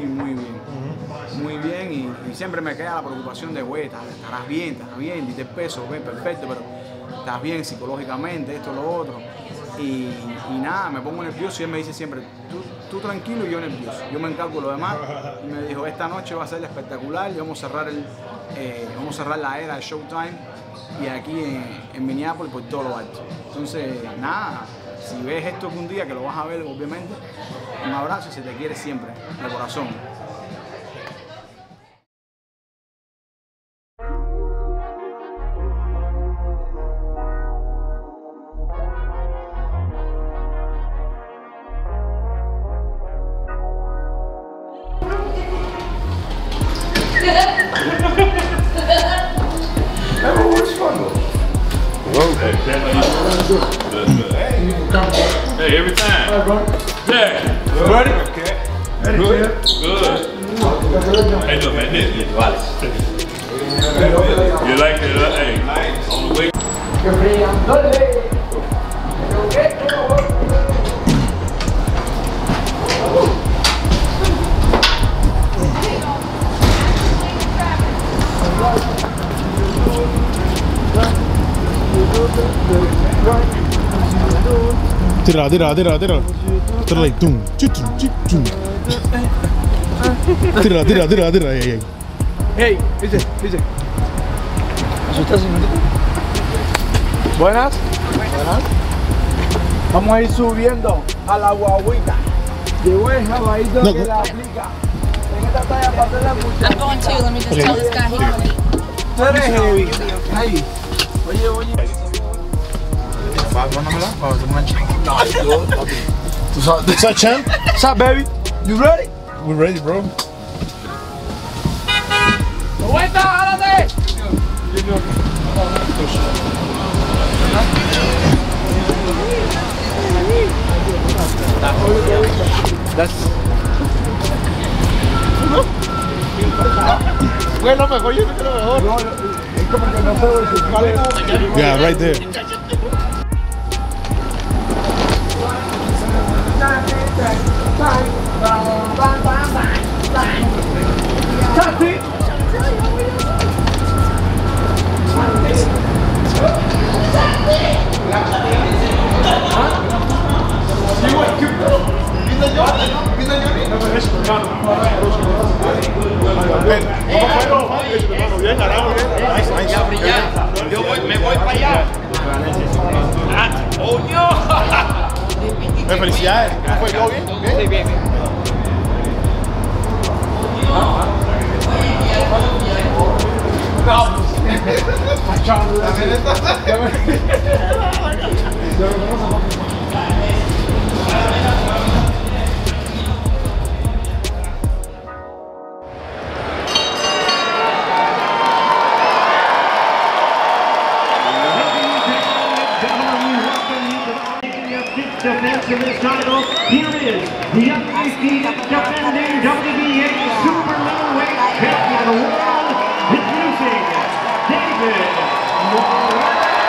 [SPEAKER 1] bien y siempre me queda la preocupación de, güey, estarás bien, diste el peso, bien, perfecto, pero estás bien psicológicamente, esto, lo otro. Y nada, me pongo nervioso y él me dice siempre, tú tranquilo y yo nervioso, yo me encargo de lo demás. Y me dijo, esta noche va a ser espectacular y vamos a cerrar la era de Showtime y aquí en Minneapolis por todo lo alto. Entonces, nada, si ves esto algún día, que lo vas a ver obviamente, un abrazo y se te quiere siempre, de corazón.
[SPEAKER 15] Hey, every time. All right, bro. Yeah. You ready? Okay. Good. Good. Hey, look, man, this is Wallace. You like it? Hey, on the way.
[SPEAKER 7] Tira. Tira like tum. Tira.
[SPEAKER 5] Hey, dice. ¿Asustas, señorita? Buenas. Vamos a ir subiendo a la guaguita. Llegó el jabadito que la aplica. En esta talla para hacer la muchacha.
[SPEAKER 13] I'm going too. Let me just tell this guy he can leave.
[SPEAKER 5] Tú eres heavy. Ahí. Oye.
[SPEAKER 7] What's up, champ?
[SPEAKER 5] What's up, baby? You ready?
[SPEAKER 7] We're ready, bro.
[SPEAKER 5] ¡Vuelta, jálate! Bueno, mejor yo creo mejor. No, es como que no se
[SPEAKER 7] Yeah, right there.
[SPEAKER 15] Yo me voy para allá. ¡Coño!
[SPEAKER 7] Felicidades. ¿Cómo fue? ¿Todo bien?
[SPEAKER 15] Sí, bien.
[SPEAKER 12] defense of this title. Here is the undefeated defending WBA super middleweight champion of the world, introducing David Morrell.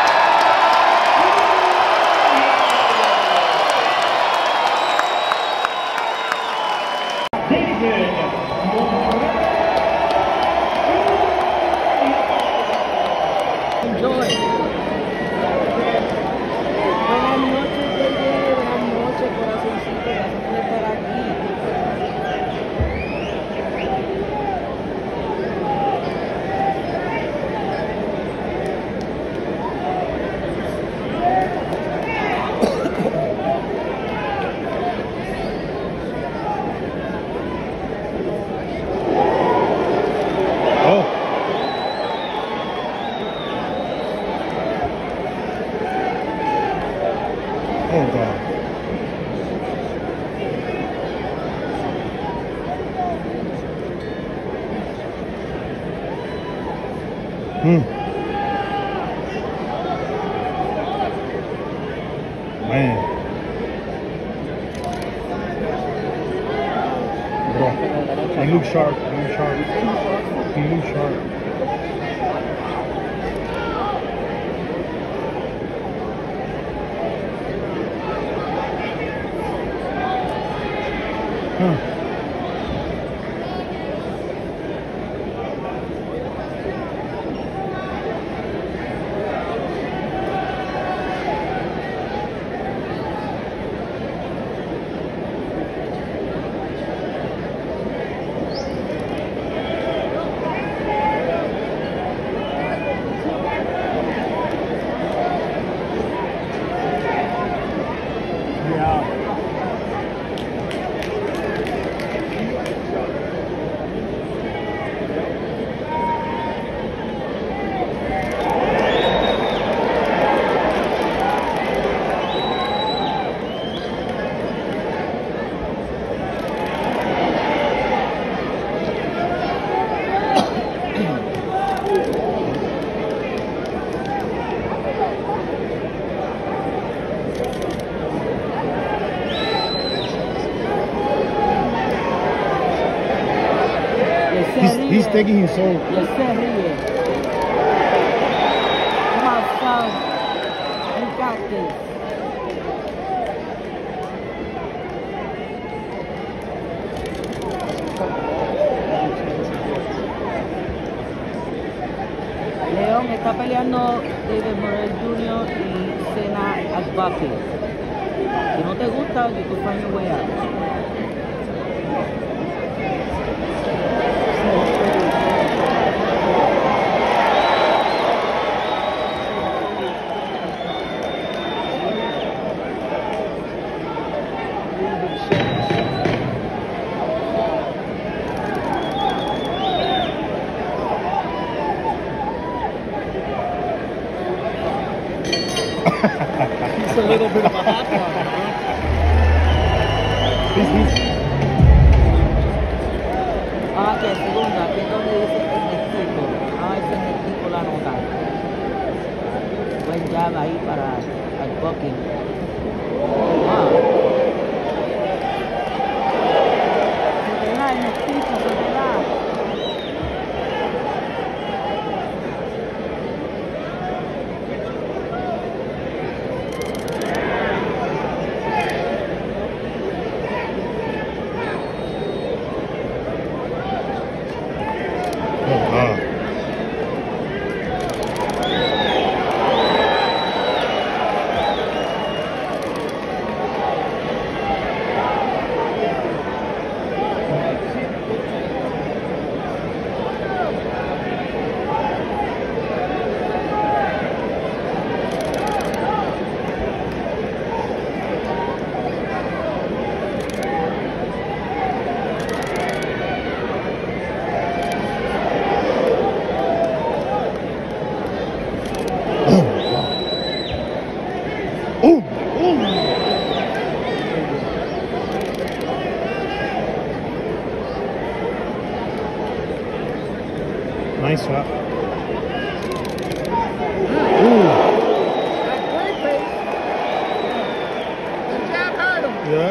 [SPEAKER 7] Man. Bro, he looks sharp. He looks sharp. He looks sharp. He's taking his soul.
[SPEAKER 16] Yes, se ríe. Come on, son. You got this. León está peleando David Morrell Jr. y Sena Agbake. Si no te gusta, you can find your way out. It's a little bit of a hot one, huh? Ah, que segunda, que es donde dice Ernestico. Ah, ese Ernestico la nota. Buen jab ahí para el booking. Wow. Se te da Ernestico, se te da.
[SPEAKER 7] Nice shot.
[SPEAKER 16] Good jab
[SPEAKER 7] Yeah.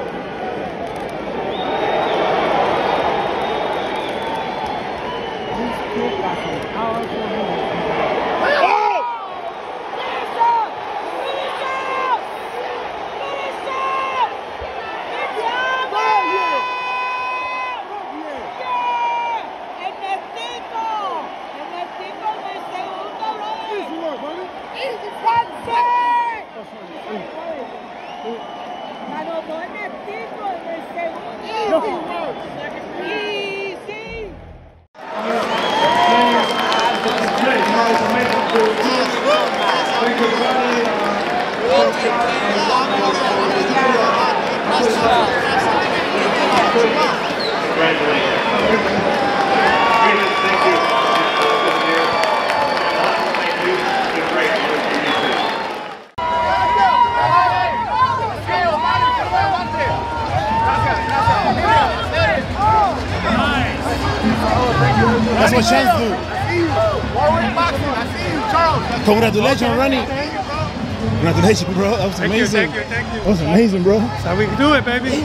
[SPEAKER 7] That's what Shane's do. Congratulations, Ronnie. Congratulations, bro. That was amazing.
[SPEAKER 6] Thank you.
[SPEAKER 7] That was amazing, bro.
[SPEAKER 6] That's how we do it, baby.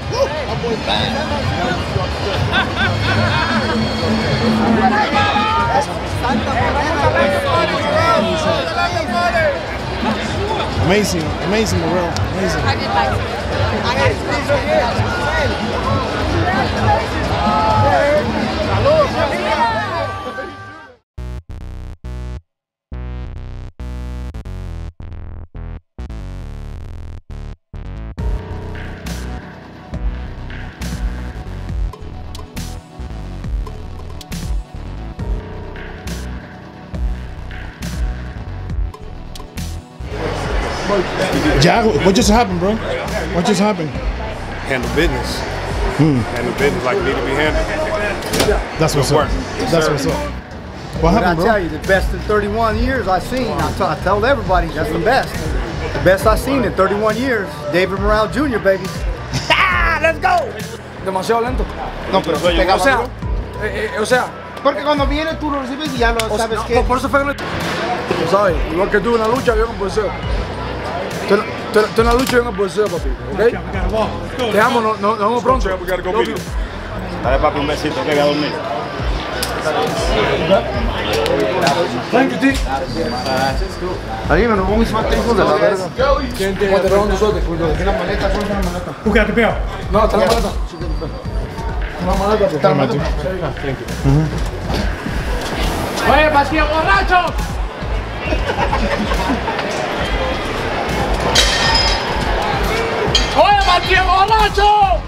[SPEAKER 7] Amazing, bro. Amazing. Jack, what just happened, bro? What just happened?
[SPEAKER 6] Handle business. Handle business like it need to be handled.
[SPEAKER 7] That's what's up. That's what's up. What happened, bro?
[SPEAKER 9] I tell you, the best in 31 years I've seen. I tell everybody that's the best. The best I've seen in 31 years. David Morale Jr., baby. Let's go.
[SPEAKER 1] Demasiado lento.
[SPEAKER 9] No, pero se pega más.
[SPEAKER 1] O sea,
[SPEAKER 2] porque cuando viene tú lo recibes y ya lo sabes
[SPEAKER 1] no,
[SPEAKER 2] que.
[SPEAKER 1] por eso fue que tú sabes, igual que tú en la lucha, yo no puedo ser. Tú en la lucha yo no puedo ser, papi. ¿Ok? Te amo, nos vemos pronto.
[SPEAKER 6] Dale, papi, un besito, que voy a dormir.
[SPEAKER 1] Thank you, T.
[SPEAKER 2] Ahí me nos vamos a matar hijos de la verga.
[SPEAKER 1] ¿Quién tiene que traer nosotros?
[SPEAKER 2] ¿Tiene la maleta? ¿Cuál es la maleta?
[SPEAKER 6] Busca, ¿qué peor?
[SPEAKER 1] No, está la maleta. Una maleta, pues.
[SPEAKER 2] Está la maleta.
[SPEAKER 10] ¡Oye, Matías, borracho! ¡Oye, Matías, borracho!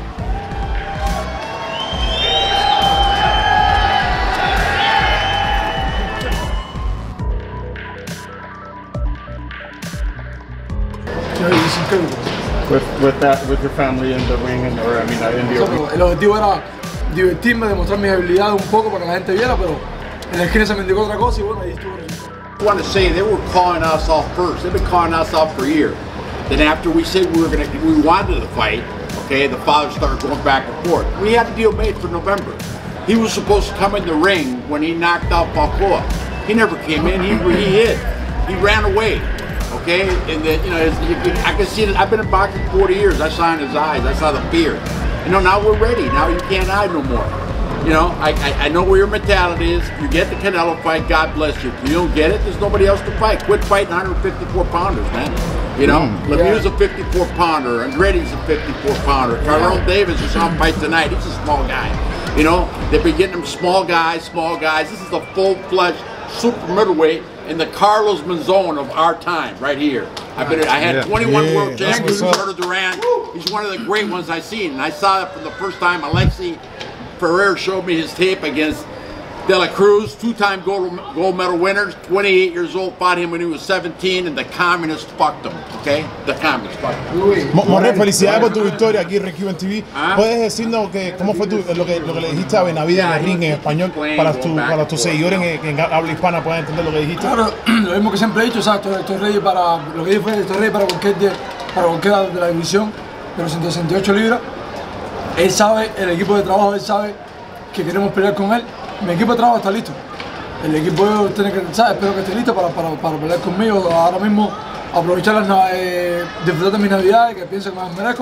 [SPEAKER 6] With your family in the ring and or I mean in the arena.
[SPEAKER 1] El objetivo era divertirme, demostrar mis habilidades un poco para que la gente viera, pero en la esquina se me indicó otra cosa y bueno, ahí estuvo.
[SPEAKER 17] I want to say they were calling us off first. They've been calling us off for a year. Then after we said we wanted to fight, okay, the father started going back and forth. We had the deal made for November. He was supposed to come in the ring when he knocked out Balboa. He never came in. He hid. He ran away. Okay, and then I can see it. I've been in boxing 40 years. I saw in his eyes. I saw the fear. Now we're ready. Now you can't hide no more. I know where your mentality is. You get the Canelo fight, God bless you. If you don't get it, there's nobody else to fight. Quit fighting 154 pounders, man. Lemieux's a 54 pounder. Andretti's a 54 pounder. Tyrone Davis is on fight tonight. He's a small guy. They've been getting them small guys. This is the full-fledged super middleweight in the Carlos Monzon of our time, right here. I had 21 world champions. Roberto Duran. He's one of the great ones I've seen, and I saw it for the first time. Alexi Ferrer showed me his tape against De La Cruz, two-time gold medal winners, 28 years old, fought him when he was 17, and the communists fucked him, okay? The communists fucked him.
[SPEAKER 7] Morel, felicidades por tu victoria aquí en Q TV. ¿Puedes decirnos cómo fue lo que le dijiste a Benavides en el ring en español para tus seguidores en habla hispana puedan entender lo que dijiste?
[SPEAKER 1] Claro, lo mismo que siempre he dicho, exacto, estoy ready para, lo que dije fue, estoy ready para cualquiera de la división de los 168 libras. Él sabe, el equipo de trabajo, él sabe que queremos pelear con él. Mi equipo de trabajo está listo. El equipo tiene que, espero que esté listo para pelear conmigo. Ahora mismo aprovechar disfrutar de mis navidades, que pienso que me las merezco.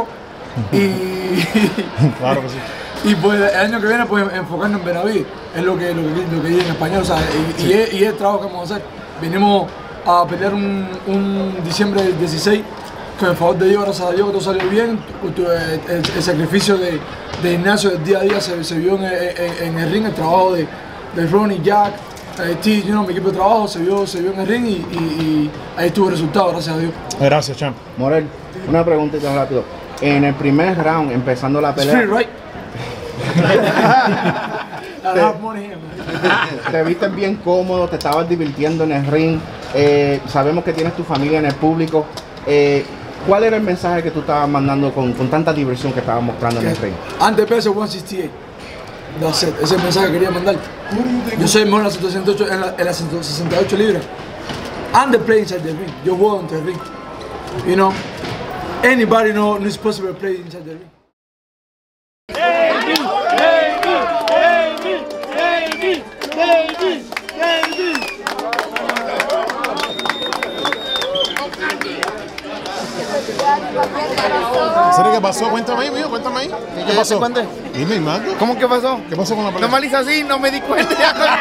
[SPEAKER 5] Y,
[SPEAKER 7] Claro que sí.
[SPEAKER 5] y pues el año que viene pues enfocarnos en Benavides, es lo que dije en español, o sea, y es el trabajo que vamos a hacer. Vinimos a pelear un diciembre del 16, con el favor de Dios, gracias a Dios que todo salió bien. El sacrificio de Ignacio del día a día se vio en el ring, el trabajo de Ronnie, Jack, T, mi equipo de trabajo se vio en el ring y ahí estuvo el resultado, gracias a Dios.
[SPEAKER 7] Gracias, champ.
[SPEAKER 8] Morel, una preguntita rápido. En el primer round, empezando la pelea,
[SPEAKER 5] Right.
[SPEAKER 8] te viste bien cómodo, te estabas divirtiendo en el ring. Sabemos que tienes tu familia en el público. ¿Cuál era el mensaje que tú estabas mandando con tanta diversión que estabas mostrando en el ring?
[SPEAKER 5] Antes de peso 168. That's it. Ese es el mensaje que quería mandar. Yo soy el mejor en las 168 libras. I'm the player inside the ring. Yo juego dentro del ring. You know, anybody know it's possible to play inside the ring.
[SPEAKER 7] ¿Qué pasó? Cuéntame ahí, mío, cuéntame ahí. ¿Qué pasó? Dime, Marco.
[SPEAKER 2] ¿Cómo que pasó?
[SPEAKER 7] ¿Qué pasó con la pelea?
[SPEAKER 2] No me hizo así, no me di cuenta.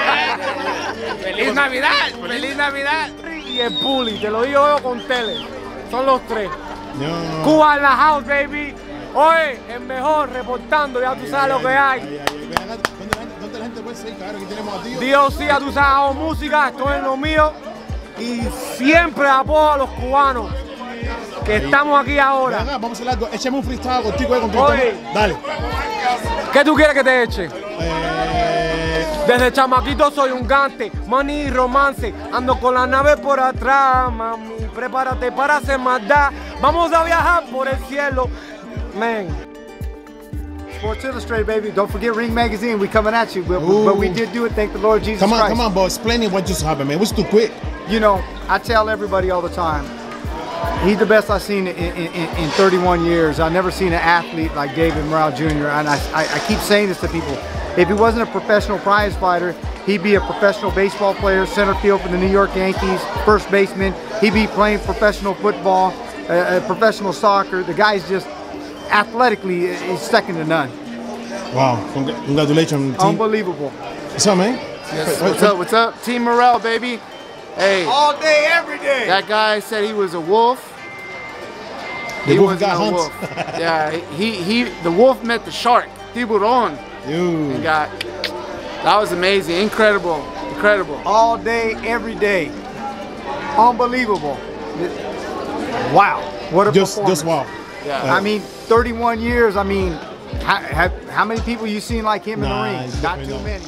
[SPEAKER 18] ¡Feliz Navidad! ¡Feliz Navidad! Y el bully, te lo digo yo con tele. Son los tres.
[SPEAKER 7] No.
[SPEAKER 18] Cuba en la house, baby. Oye, el mejor reportando, ya tú sabes lo que hay.
[SPEAKER 7] ¿Dónde la gente puede seguir? Claro, aquí tenemos a Tío.
[SPEAKER 18] Dios sí, ya tú sabes, hago música, estoy en lo mío. Y siempre apoyo a los cubanos. Que estamos aquí ahora.
[SPEAKER 7] Venga, vamos a hacer algo. Échame un freestyle contigo con tu
[SPEAKER 18] Oye.
[SPEAKER 7] tema. Dale.
[SPEAKER 18] ¿Qué tú quieres que te eche? Desde chamaquito soy un gante, money y romance. Ando con la nave por atrás, mami. Prepárate para hacer maldad. Vamos a viajar por el cielo, man.
[SPEAKER 9] Sports Illustrated, baby. Don't forget Ring Magazine. We coming at you, but we did do it. Thank the Lord Jesus Christ.
[SPEAKER 7] Come on, boy. Explain what just happened, man. It was too quick.
[SPEAKER 9] You know, I tell everybody all the time, he's the best I've seen in 31 years. I've never seen an athlete like David Morrell Jr. And I keep saying this to people. If he wasn't a professional prize fighter, he'd be a professional baseball player, center field for the New York Yankees, first baseman. He'd be playing professional football, professional soccer. The guy's just athletically is second to none.
[SPEAKER 7] Wow, congratulations, team.
[SPEAKER 9] Unbelievable.
[SPEAKER 7] What's up, man?
[SPEAKER 18] Yes. What's up? What's up? Team Morrell, baby. Hey.
[SPEAKER 9] All day, every day.
[SPEAKER 18] That guy said he was a wolf.
[SPEAKER 7] The wolf
[SPEAKER 18] wasn't
[SPEAKER 7] got
[SPEAKER 18] a
[SPEAKER 7] hunt.
[SPEAKER 18] wolf. Yeah, the wolf met the shark. Tiburon.
[SPEAKER 7] Dude.
[SPEAKER 18] And that was amazing. Incredible.
[SPEAKER 9] All day, every day. Unbelievable. Wow. What a performance.
[SPEAKER 7] Just wow.
[SPEAKER 18] Yeah.
[SPEAKER 9] I mean, 31 years. I mean, how many people you seen like him in the ring? Not too many.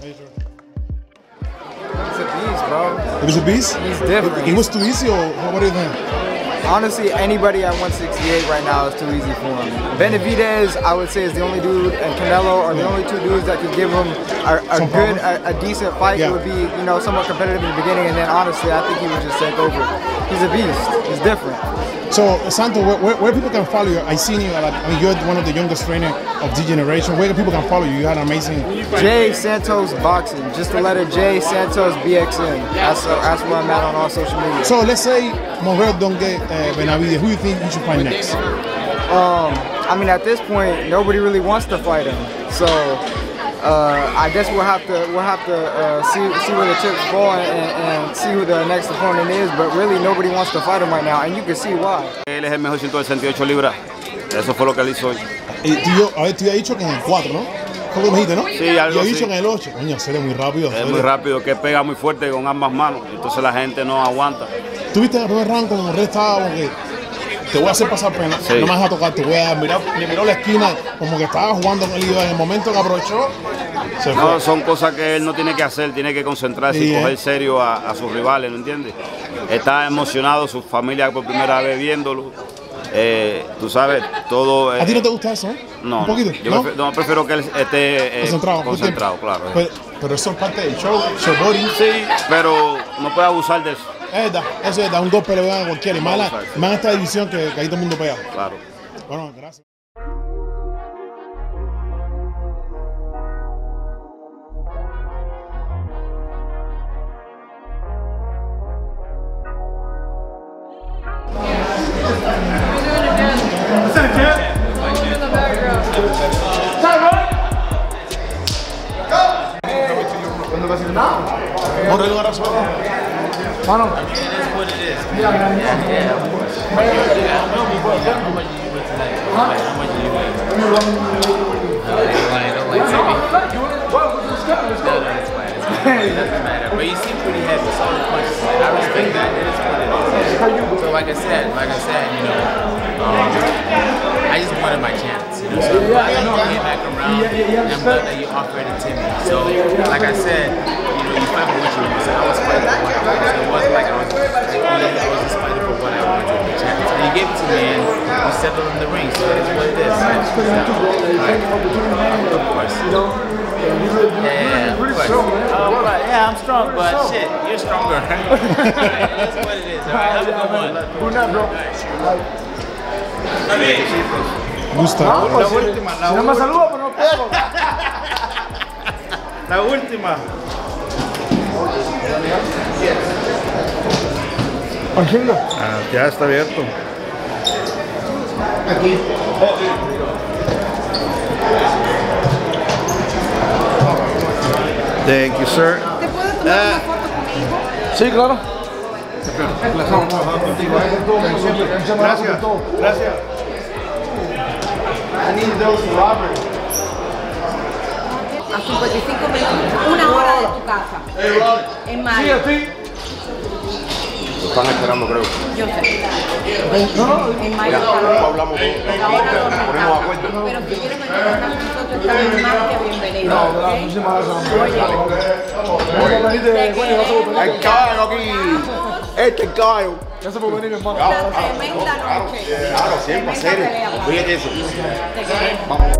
[SPEAKER 2] He's a beast, bro.
[SPEAKER 7] It was a beast?
[SPEAKER 2] He's different.
[SPEAKER 7] It was too easy, or what do you think?
[SPEAKER 2] Honestly, anybody at 168 right now is too easy for him. Benavidez, I would say, is the only dude, and Canelo are the only two dudes that could give him a decent fight.
[SPEAKER 7] Yeah.
[SPEAKER 2] It would be, you know, somewhat competitive in the beginning, and then honestly, I think he would just take over. He's a beast. He's different.
[SPEAKER 7] So, Santo, where people can follow you? I seen you. I mean, you're one of the youngest trainers of the generation. Where people can follow you? You had an amazing.
[SPEAKER 2] J Santos Boxing. Just the letter J Santos BXN. That's where I'm at on all social media.
[SPEAKER 7] So let's say Morrell don't get Benavidez. Who do you think you should fight next?
[SPEAKER 2] I mean, at this point, nobody really wants to fight him. So I guess we'll have to see where the chips fall and see who the next opponent is. But really, nobody wants to fight him right now, and you can see why.
[SPEAKER 14] Él es el mejor 168 libras. Eso fue lo que él hizo hoy.
[SPEAKER 7] A ver, tú ya has dicho que en el 4, ¿no? Fue lo que me dijiste, ¿no?
[SPEAKER 14] Sí, algo
[SPEAKER 7] y
[SPEAKER 14] así.
[SPEAKER 7] he dicho que en el 8. Coño, se ve muy rápido.
[SPEAKER 14] Es muy rápido, que pega muy fuerte con ambas manos. Entonces la gente no aguanta.
[SPEAKER 7] ¿Tú viste en el primer round como Morrell estaba como que te voy a hacer pasar pena?
[SPEAKER 14] Sí.
[SPEAKER 7] No me vas a tocar, te voy a mirar. Le miró la esquina como que estaba jugando con el lío. En el momento que aprovechó, se fue.
[SPEAKER 14] No, son cosas que él no tiene que hacer, tiene que concentrarse y
[SPEAKER 7] Sí,
[SPEAKER 14] coger serio a sus rivales, ¿no entiendes? Está emocionado, su familia por primera vez viéndolo. Tú sabes, todo...
[SPEAKER 7] ¿A ti no te gusta eso,
[SPEAKER 14] No,
[SPEAKER 7] ¿Un poquito?
[SPEAKER 14] yo prefiero que él esté
[SPEAKER 7] concentrado,
[SPEAKER 14] claro.
[SPEAKER 7] Pero eso es parte del show, showboating.
[SPEAKER 14] Sí, pero no puede abusar de eso.
[SPEAKER 7] Es verdad, eso es verdad, un golpe le dan a cualquiera. Y más en esta división que ahí todo el mundo pega.
[SPEAKER 14] Claro.
[SPEAKER 7] Bueno, gracias.
[SPEAKER 5] What's up, Jeff?
[SPEAKER 7] Morel Garazo.
[SPEAKER 2] Mano.
[SPEAKER 4] I mean, it is what it is. Yeah, of course. How much did you win tonight? How much did you win? Don't like Timmy. It doesn't matter. But you seem pretty happy. So the punches. I respect that. It is what it is. So like I said, you know, I just wanted my chance. You know, so I'm glad that you came back around, and I'm glad that you offered it to me. So like I said, you know, you fight for what you want. So I was fighting for what I wanted. So it wasn't like I was just fighting for what I wanted, the chance. And you gave it to me, and we settled in the ring. So it is what it is. Right. Of course. Yeah, of course. But yeah, I'm strong, but shit, you're stronger. That's what it is. All right, have a good one.
[SPEAKER 2] Good night, bro.
[SPEAKER 7] Gusta.
[SPEAKER 2] La última. Si no me saluda, pues no puedo.
[SPEAKER 8] La última.
[SPEAKER 6] Ya está abierto.
[SPEAKER 2] Aquí.
[SPEAKER 6] Thank you, sir.
[SPEAKER 13] ¿Te puedo tomar una foto conmigo?
[SPEAKER 2] Sí, claro.
[SPEAKER 6] Gracias. Gracias.
[SPEAKER 2] I need those for Robert.
[SPEAKER 13] A 55 minutos, una hora de tu casa. En mayo.
[SPEAKER 2] Sí, a ti.
[SPEAKER 8] Lo están esperando, creo.
[SPEAKER 13] Yo sé. En mayo.
[SPEAKER 8] Hablamos. Ponemos de acuerdo.
[SPEAKER 13] Pero si quieres venir a nosotros, estás más que bienvenido.
[SPEAKER 2] No, muchísimas gracias.
[SPEAKER 8] El caballo aquí. Este es el caballo.
[SPEAKER 2] Gracias por venir, hermano.
[SPEAKER 13] Una tremenda noche.
[SPEAKER 8] Claro, siempre, serio. Fíjate eso.
[SPEAKER 13] Te queremos.
[SPEAKER 8] Vamos.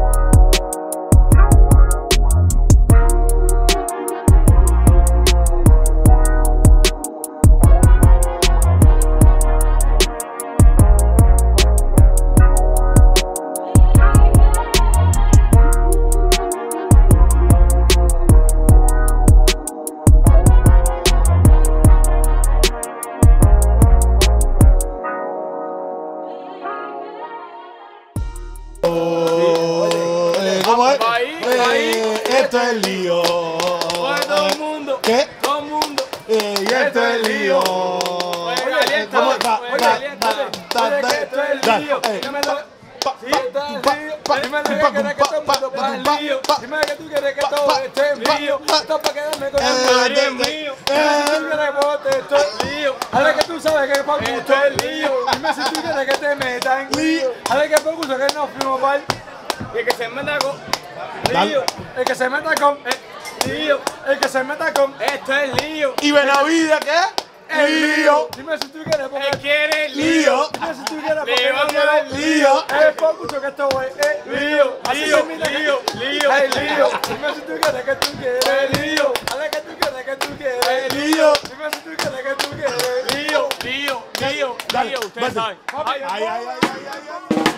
[SPEAKER 7] ¿Cómo es? Esto es lío.
[SPEAKER 18] Todo el mundo.
[SPEAKER 7] ¿Qué?
[SPEAKER 18] Todo el mundo.
[SPEAKER 7] Y esto es lío.
[SPEAKER 18] ¿Cómo es? Esto es lío. Sí, esto es lío. Dime que quieres que todo el mundo pase lío. Dime que tú quieres que todo esté mío. Esto es para quedarme con el marido mío. Dime si tú quieres bote, esto es lío. Ahora que tú sabes que por gusto es lío. Dime si tú quieres que te metan lío. Ahora que por gusto que nos fuimos pa'l. Y el que se meta con lío. El que se meta con lío. El que se meta con esto es lío.
[SPEAKER 7] ¿Y Benavida qué?
[SPEAKER 18] El lío. Dime si tú quieres porque él quiere lío. Dime si tú quieres porque no quieres lío. Es por mucho que esto es lío. Lío, lío, lío, lío. Dime si tú quieres que tú quieres lío. Dale que tú quieres que tú quieres lío. Dime si tú quieres que tú quieres lío. Lío, lío, lío. Ustedes saben.
[SPEAKER 7] Ay, ay, ay, ay, ay.